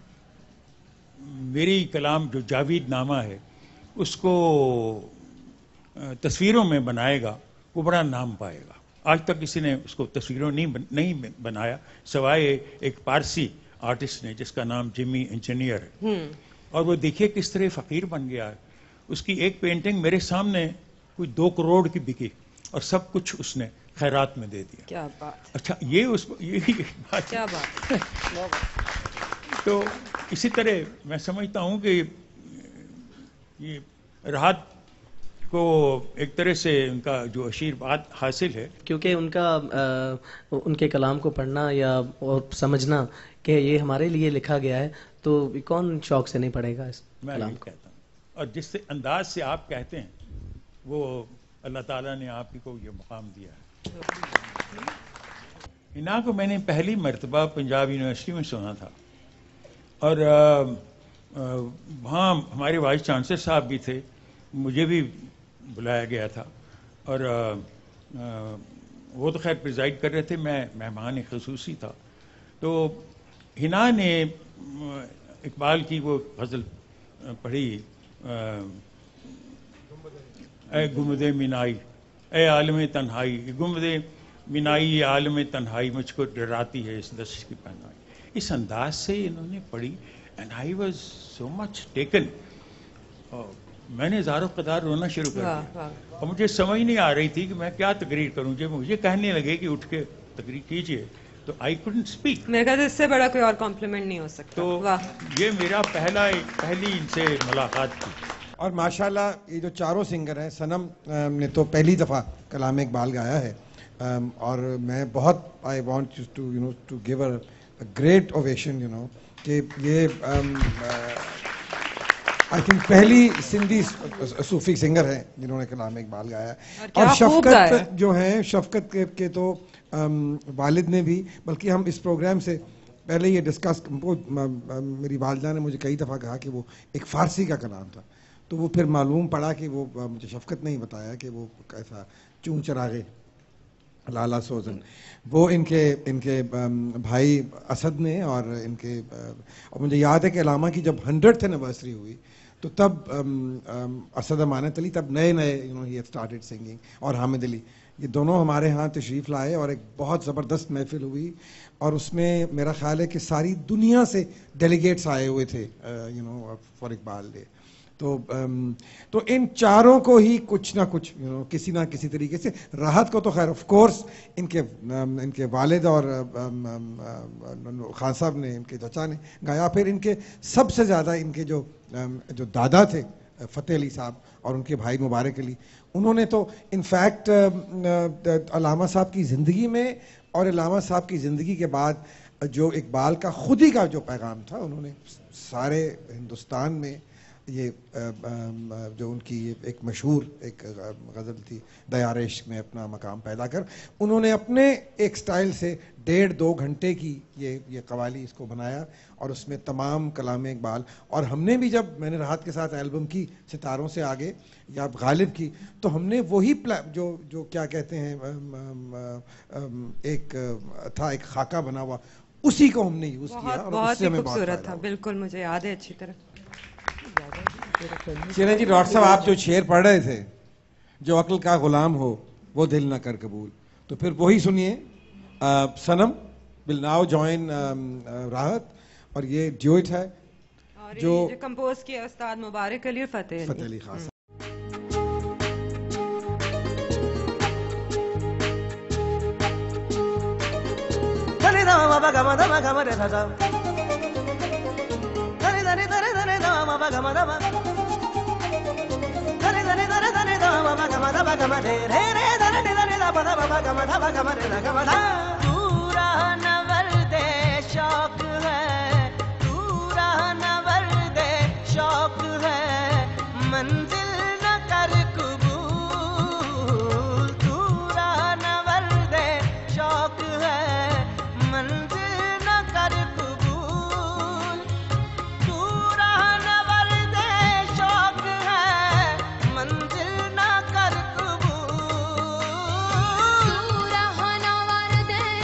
मेरी कलाम जो जावेद नामा है उसको तस्वीरों में बनाएगा वो बड़ा नाम पाएगा। आज तक किसी ने उसको तस्वीरों नहीं बनाया सिवाय एक पारसी आर्टिस्ट ने जिसका नाम जिमी इंजीनियर है। और वो देखिए किस तरह फ़कीर बन गया है। उसकी एक पेंटिंग मेरे सामने कोई 2 करोड़ की बिकी और सब कुछ उसने खैरात में दे दिया। क्या बात। अच्छा ये बात क्या बात। तो इसी तरह मैं समझता हूँ कि ये राहत को एक तरह से उनका जो आशीर्वाद हासिल है, क्योंकि उनके कलाम को पढ़ना या और समझना कि ये हमारे लिए लिखा गया है, तो कौन शौक से नहीं पढ़ेगा इस कलाम को। कहता हूँ और जिस अंदाज से आप कहते हैं वो अल्लाह ताला ने आपको ये मुकाम दिया है। हिना को मैंने पहली मर्तबा पंजाब यूनिवर्सिटी में सुना था और वहाँ हमारे वाइस चांसलर साहब भी थे, मुझे भी बुलाया गया था और वो तो खैर प्रिजाइड कर रहे थे, मैं मेहमान ख़ुसूसी था। तो हिना ने इकबाल की वो गज़ल पढ़ी, ए गुम्बदे मीनाई ए आलम तन्हाई, गुम्बदे मीनाई आलम तन्हाई मुझको डराती है इस दश की पहनाई। इस अंदाज से इन्होंने पढ़ी and I was so much taken. मैंने ज़ारो कदार रोना शुरू कर दिया और मुझे समझ नहीं आ रही थी कि मैं क्या तकरीर करूं। जब मुझे कहने लगे कि उठ के तकरीर कीजिए तो आई कुडंट स्पीक। मेरे ख्याल से इससे बड़ा कोई और कॉम्प्लीमेंट नहीं हो सकता। तो वाह, ये मेरा पहली इनसे मुलाकात थी। और माशाल्लाह ये जो चारों सिंगर हैं, सनम ने तो पहली दफ़ा कलाम इकबाल गाया है, और मैं बहुत I want to to give a great ovation कि ये आई थिंक पहली सिंधी सूफी सिंगर है जिन्होंने कलाम इकबाल गाया है। और शफकत जो है, शफकत के तो वालिद ने भी, बल्कि हम इस प्रोग्राम से पहले ये डिस्कस, मेरी वालिदा ने मुझे कई दफ़ा कहा कि वो एक फ़ारसी का कलाम था, तो वो फिर मालूम पड़ा कि वो मुझे शफकत ने ही बताया कि वो कैसा चूं चरागे लाला सोजन, वो इनके भाई असद ने और इनके, और मुझे याद है कि अलामा की जब 100th एनिवर्सरी हुई तो तब असद अमानत अली तब नए ही स्टार्टेड सिंगिंग, और हामिद अली, ये दोनों हमारे यहाँ तशरीफ़ लाए और एक बहुत ज़बरदस्त महफिल हुई, और उसमें मेरा ख्याल है कि सारी दुनिया से डेलीगेट्स आए हुए थे फॉर इकबाल डे। तो इन चारों को ही कुछ ना कुछ किसी ना किसी तरीके से, राहत को तो खैर ऑफ कोर्स इनके वालिद और खान साहब ने, इनके चचा ने गाया, फिर इनके सबसे ज़्यादा इनके जो दादा थे फ़तेह अली साहब और उनके भाई मुबारक अली, उन्होंने तो इनफैक्ट अलामा साहब की ज़िंदगी में और अलामा साहब की ज़िंदगी के बाद जो इकबाल का खुद ही का जो पैगाम था, उन्होंने सारे हिंदुस्तान में ये जो उनकी एक मशहूर एक गज़ल थी दयार इश्क में अपना मकाम पैदा कर, उन्होंने अपने एक स्टाइल से 1.5-2 घंटे की ये कवाली इसको बनाया, और उसमें तमाम कलाम इकबाल, और हमने भी जब मैंने राहत के साथ एल्बम की सितारों से आगे या गालिब की, तो हमने वही जो क्या कहते हैं एक था एक खाका बना हुआ, उसी को हमने यूज़ किया और बहुत ही खूबसूरत था। बिल्कुल मुझे याद है अच्छी तरह। चलें जी डॉक्टर साहब, आप जो शेर पढ़ रहे थे, जो अक्ल का गुलाम हो वो दिल न कर कबूल, तो फिर वही सुनिए। सनम विल नाउ जॉइन राहत, और ये ड्यूट है और जो कंपोज किया उस्ताद मुबारक अली और फ़तेह अली खान। पूरा नवरदे शौक है, पूरा नवरदे शौक है, मंजिल न कर कबूल, पूरा नवरदे शौक है, मंजिल न कर कबूल, पूरा नवरदे शौक है, मंजिल न कर कबूल, पूरा नवरदे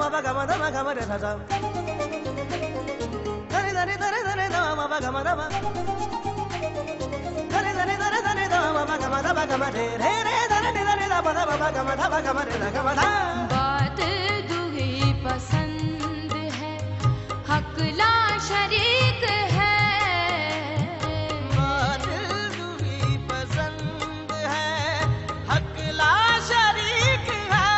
ma ba ga ma da ma ga ma re sa sa da re da re da re da re da ma ba ga ma da ma da re da re da re da re da ma ba ga ma da ba ga ma re re re da re da re da ba da ba ga ma da ba ga ma re da ga ma da बात दुही पसंद है हकला शरीक है बात दुही पसंद है हकला शरीक है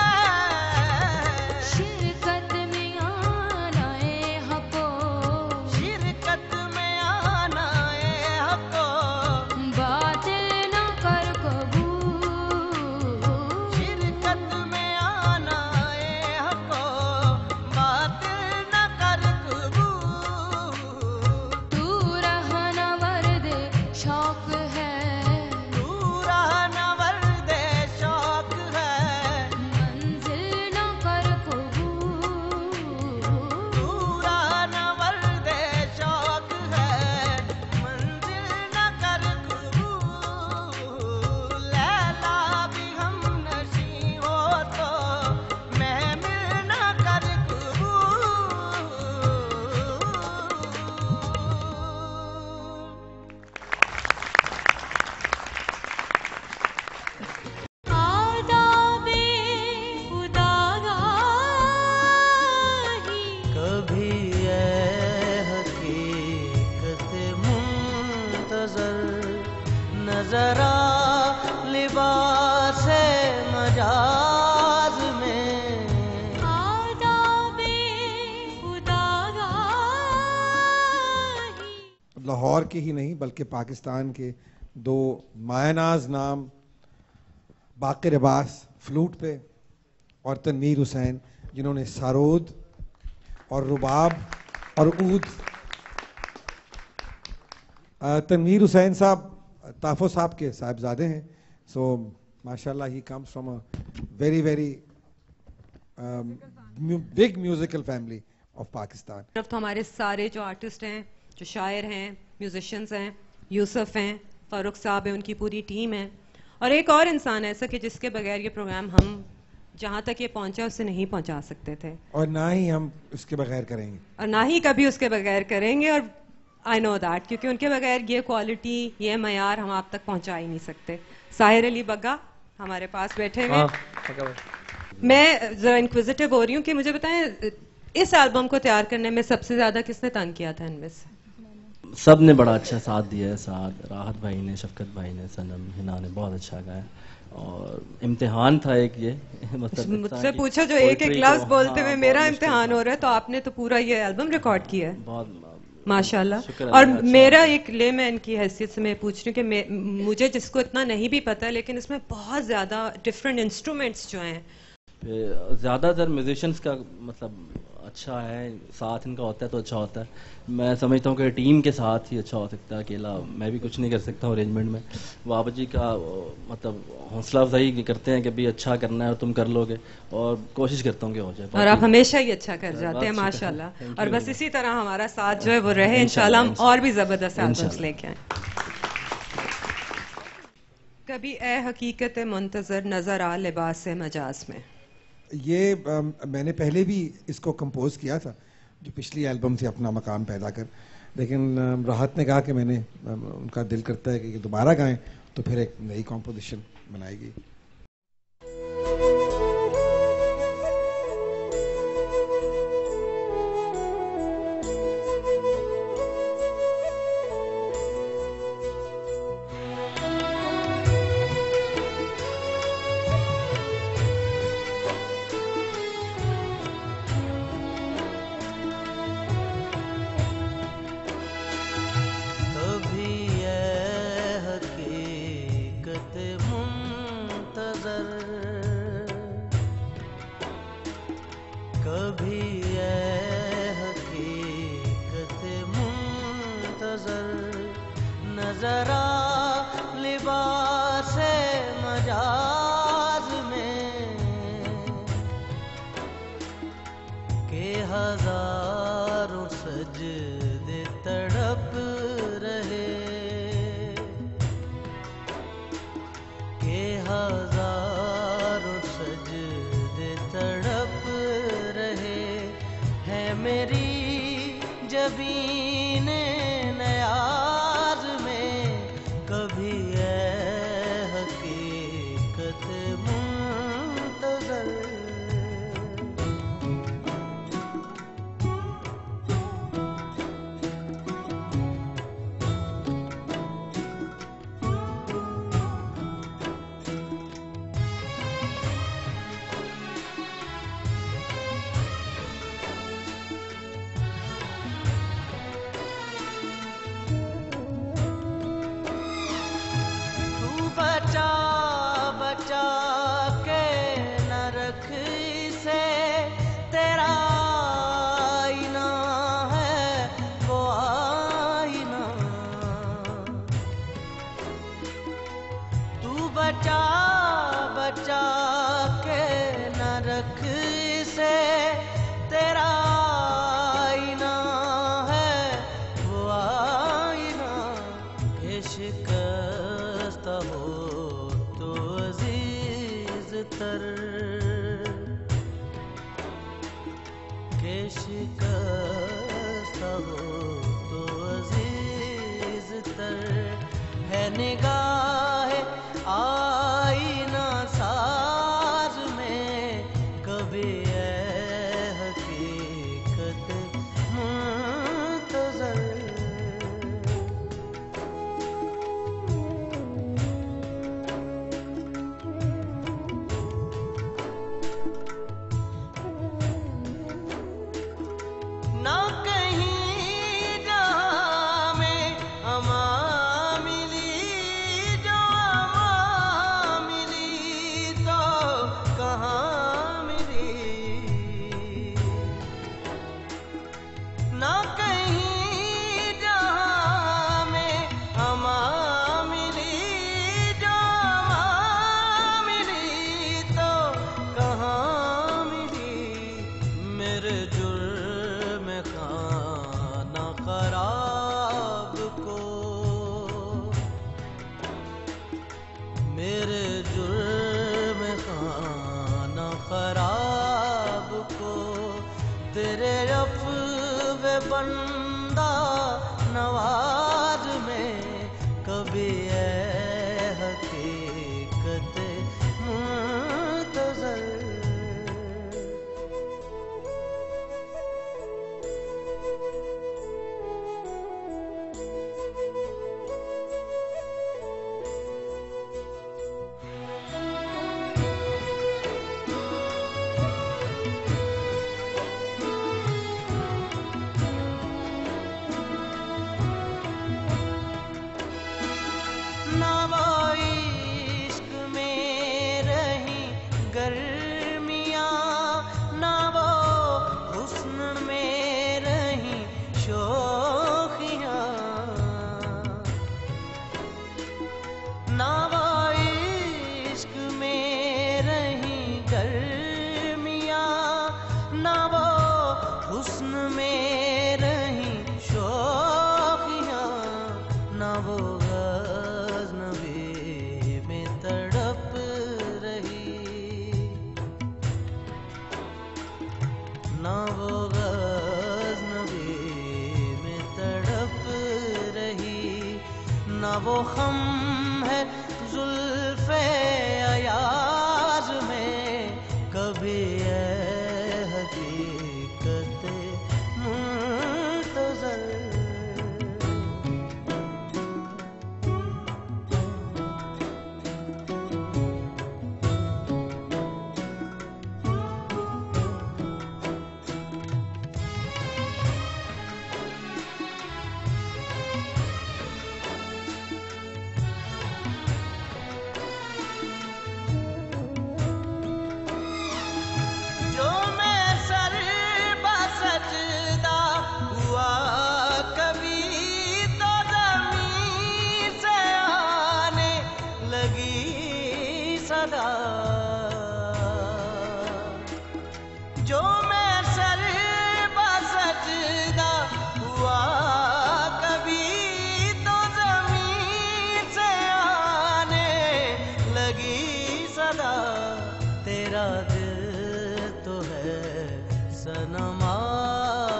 शिरकत में आना ए हको शिरकत में आना ए हको बातिल न कर कबूल शिरकत में आना ए हको बातिल न कर कबूल तू रहना वर्द शौक है तू रहना वर्द शौक है मंजिल न कर कबूल तू रहना वर्द शौक है मंजिल न कर कबूल लैला भी हम नशी हो तो महमिल न कर आदाबे खुदागाही कभी ये हकीकत मुंतजर नजरा लिबास मजाज में आदाबे खुदागाही लाहौर के ही नहीं बल्कि पाकिस्तान के दो मायनाज नाम बाकिर अब्बास फ्लूट पे और तनवीर हुसैन जिन्होंने सारोद और रुबाब और ऊद। तनवीर हुसैन साहब ताफो साहब के साहिबजादे हैं। सो माशाल्लाह he comes from a very very big musical family of Pakistan. तरफ तो हमारे सारे जो आर्टिस्ट हैं, जो शायर हैं, म्यूजिशियंस हैं, यूसुफ हैं, फारूक साहब हैं, उनकी पूरी टीम है। और एक और इंसान ऐसा कि जिसके बगैर ये प्रोग्राम हम जहाँ तक ये पहुँचा उससे नहीं पहुँचा सकते थे और ना ही हम उसके बगैर करेंगे और ना ही कभी उसके बगैर करेंगे। और आई नो दैट क्योंकि उनके बगैर ये क्वालिटी, ये मयार हम आप तक पहुँचा ही नहीं सकते। साहिर अली बग्गा हमारे पास बैठे हुए। मैं जरा इंक्विजिटिव हो रही हूँ कि मुझे बताएं इस एल्बम को तैयार करने में सबसे ज्यादा किसने तंग किया था इनमें से? सब ने बड़ा अच्छा साथ दिया है। साथ राहत भाई ने, शफकत भाई ने, सनम, हिना ने बहुत अच्छा गाया और इम्तिहान था एक ये मतलब मुझसे पूछो जो एक एक लफ्ज बोलते हुए मेरा इम्तिहान हो रहा है तो आपने तो पूरा ये एल्बम रिकॉर्ड किया है बहुत माशाल्लाह। और मेरा एक लेमैन की हैसियत से मैं पूछ रही हूँ कि मुझे जिसको इतना नहीं भी पता लेकिन इसमें बहुत ज्यादा डिफरेंट इंस्ट्रूमेंट्स जो हैं, ज़्यादातर म्यूजिशियंस का मतलब अच्छा है, साथ इनका होता है तो अच्छा होता है। मैं समझता हूँ कि टीम के साथ ही अच्छा हो सकता है, अकेला मैं भी कुछ नहीं कर सकता हूँ अरेंजमेंट में। बाबा जी का मतलब हौसला अफजाई करते हैं कि भी अच्छा करना है और तुम कर लोगे और कोशिश करता हूँ कि हो जाए। और आप हमेशा ही अच्छा कर जाते हैं माशाल्लाह। और बस इसी तरह हमारा साथ जो है वो रहे, इंशाल्लाह हम और भी जबरदस्त एल्बम्स लेके आए। कभी ए हकीकत मुंतजर नजर आ लिबास मजाज में, ये मैंने पहले भी इसको कंपोज किया था जो पिछली एल्बम थी अपना मकाम पैदा कर, लेकिन राहत ने कहा कि मैंने उनका दिल करता है कि ये दोबारा गाएं तो फिर एक नई कॉम्पोजिशन बनाएगी। हजारों सजदे तड़प रहे मेरी जबीन नयाज में कभी ऐ हकीकत मुंतज़र। बचा बचा के न रख इसे, तेरा आईना है वो आईना। तू बचा बचा के न रख इसे, तेरा आईना है वो आईना। के शिकस्त हो तो अजीज तर, के शिकस्त हो तो अजीज तर। है निगाह आईना साज में कभी ऐ हकीकत मुंतज़र। ना कहीं जहाँ में अमा मिली, जो अमा मिली तो कहाँ मिली। ना कहीं जहाँ में अमा मिली, जो अमा मिली तो कहाँ मिली। मेरे जुर्म खाना खराब को, मेरे जुर्म खाना खराब को, तेरे अफ़्व बंदा नवाज में कभी ऐ हकीकत मुंतज़र। ना वो इश्क में रही गर्मियाँ, ना वो हुस्न में रही शोखियाँ। ना वो इश्क में रही गर्मियाँ, ना वो हुस्न में रही शोखियाँ। ना वो गज़नवी में तड़प रही, ना वो गज़नवी में तड़प रही। ना वो खम है जुल्फ़े अयाज में कभी ऐ हकीकत मुंतज़र। जो मैं सर बसजदा हुआ कभी तो ज़मीन से आने लगी सदा। जो मैं सर बसजदा हुआ कभी तो ज़मीन से आने लगी सदा। तेरा दिल तो है सनम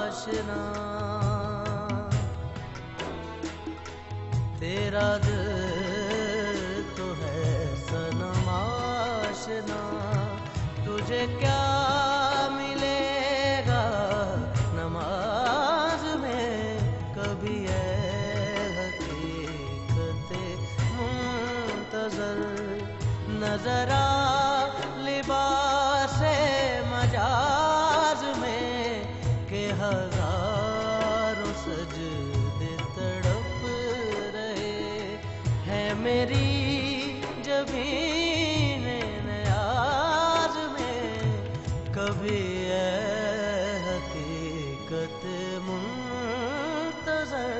हकीकत मुंतज़र।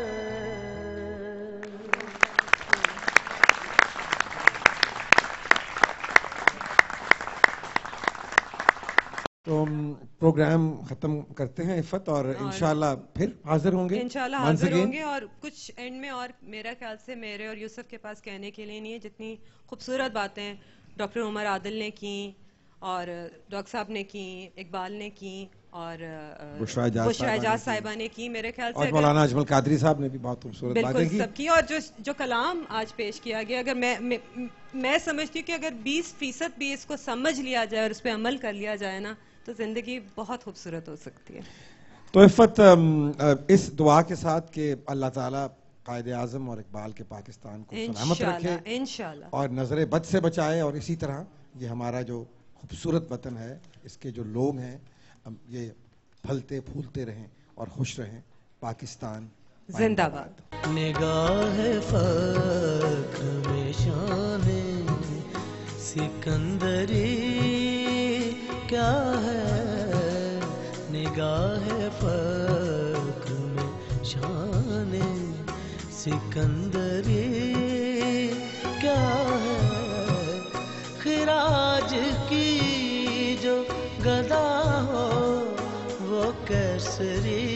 तो प्रोग्राम खत्म करते हैं इफ़त, और इंशाल्लाह फिर हाजिर होंगे, इंशाल्लाह हाजिर होंगे। और कुछ एंड में और मेरा ख्याल से मेरे और यूसुफ के पास कहने के लिए नहीं है, जितनी खूबसूरत बातें डॉक्टर उमर आदिल ने की और डॉक्टर साहब ने की, इकबाल ने की और बुशरा एजाज साहिबा ने की, मेरे ख्याल से और मौलाना अजमल कादरी साहब ने भी बहुत खूबसूरत बातें की। सब की। और जो कलाम आज पेश किया गया, अगर मैं समझती हूँ कि अगर 20% भी इसको समझ लिया जाए और उस पर अमल कर लिया जाए ना, तो जिंदगी बहुत खूबसूरत हो सकती है। तो इफ़त, इस दुआ के साथ कि अल्लाह ताला कायदे आज़म और इकबाल के पाकिस्तान को सलामत रखे इंशाल्लाह, और नजर बद से बचाए, और इसी तरह ये हमारा जो खूबसूरत वतन है, इसके जो लोग हैं, ये फलते फूलते रहें और खुश रहें। पाकिस्तान जिंदाबाद। निगाह फख्र में शाने सिकंदरी क्या है, निगाह फख्र में शाने सिकंदरी क्या है, खिराज की जो गदा हो वो कैसरी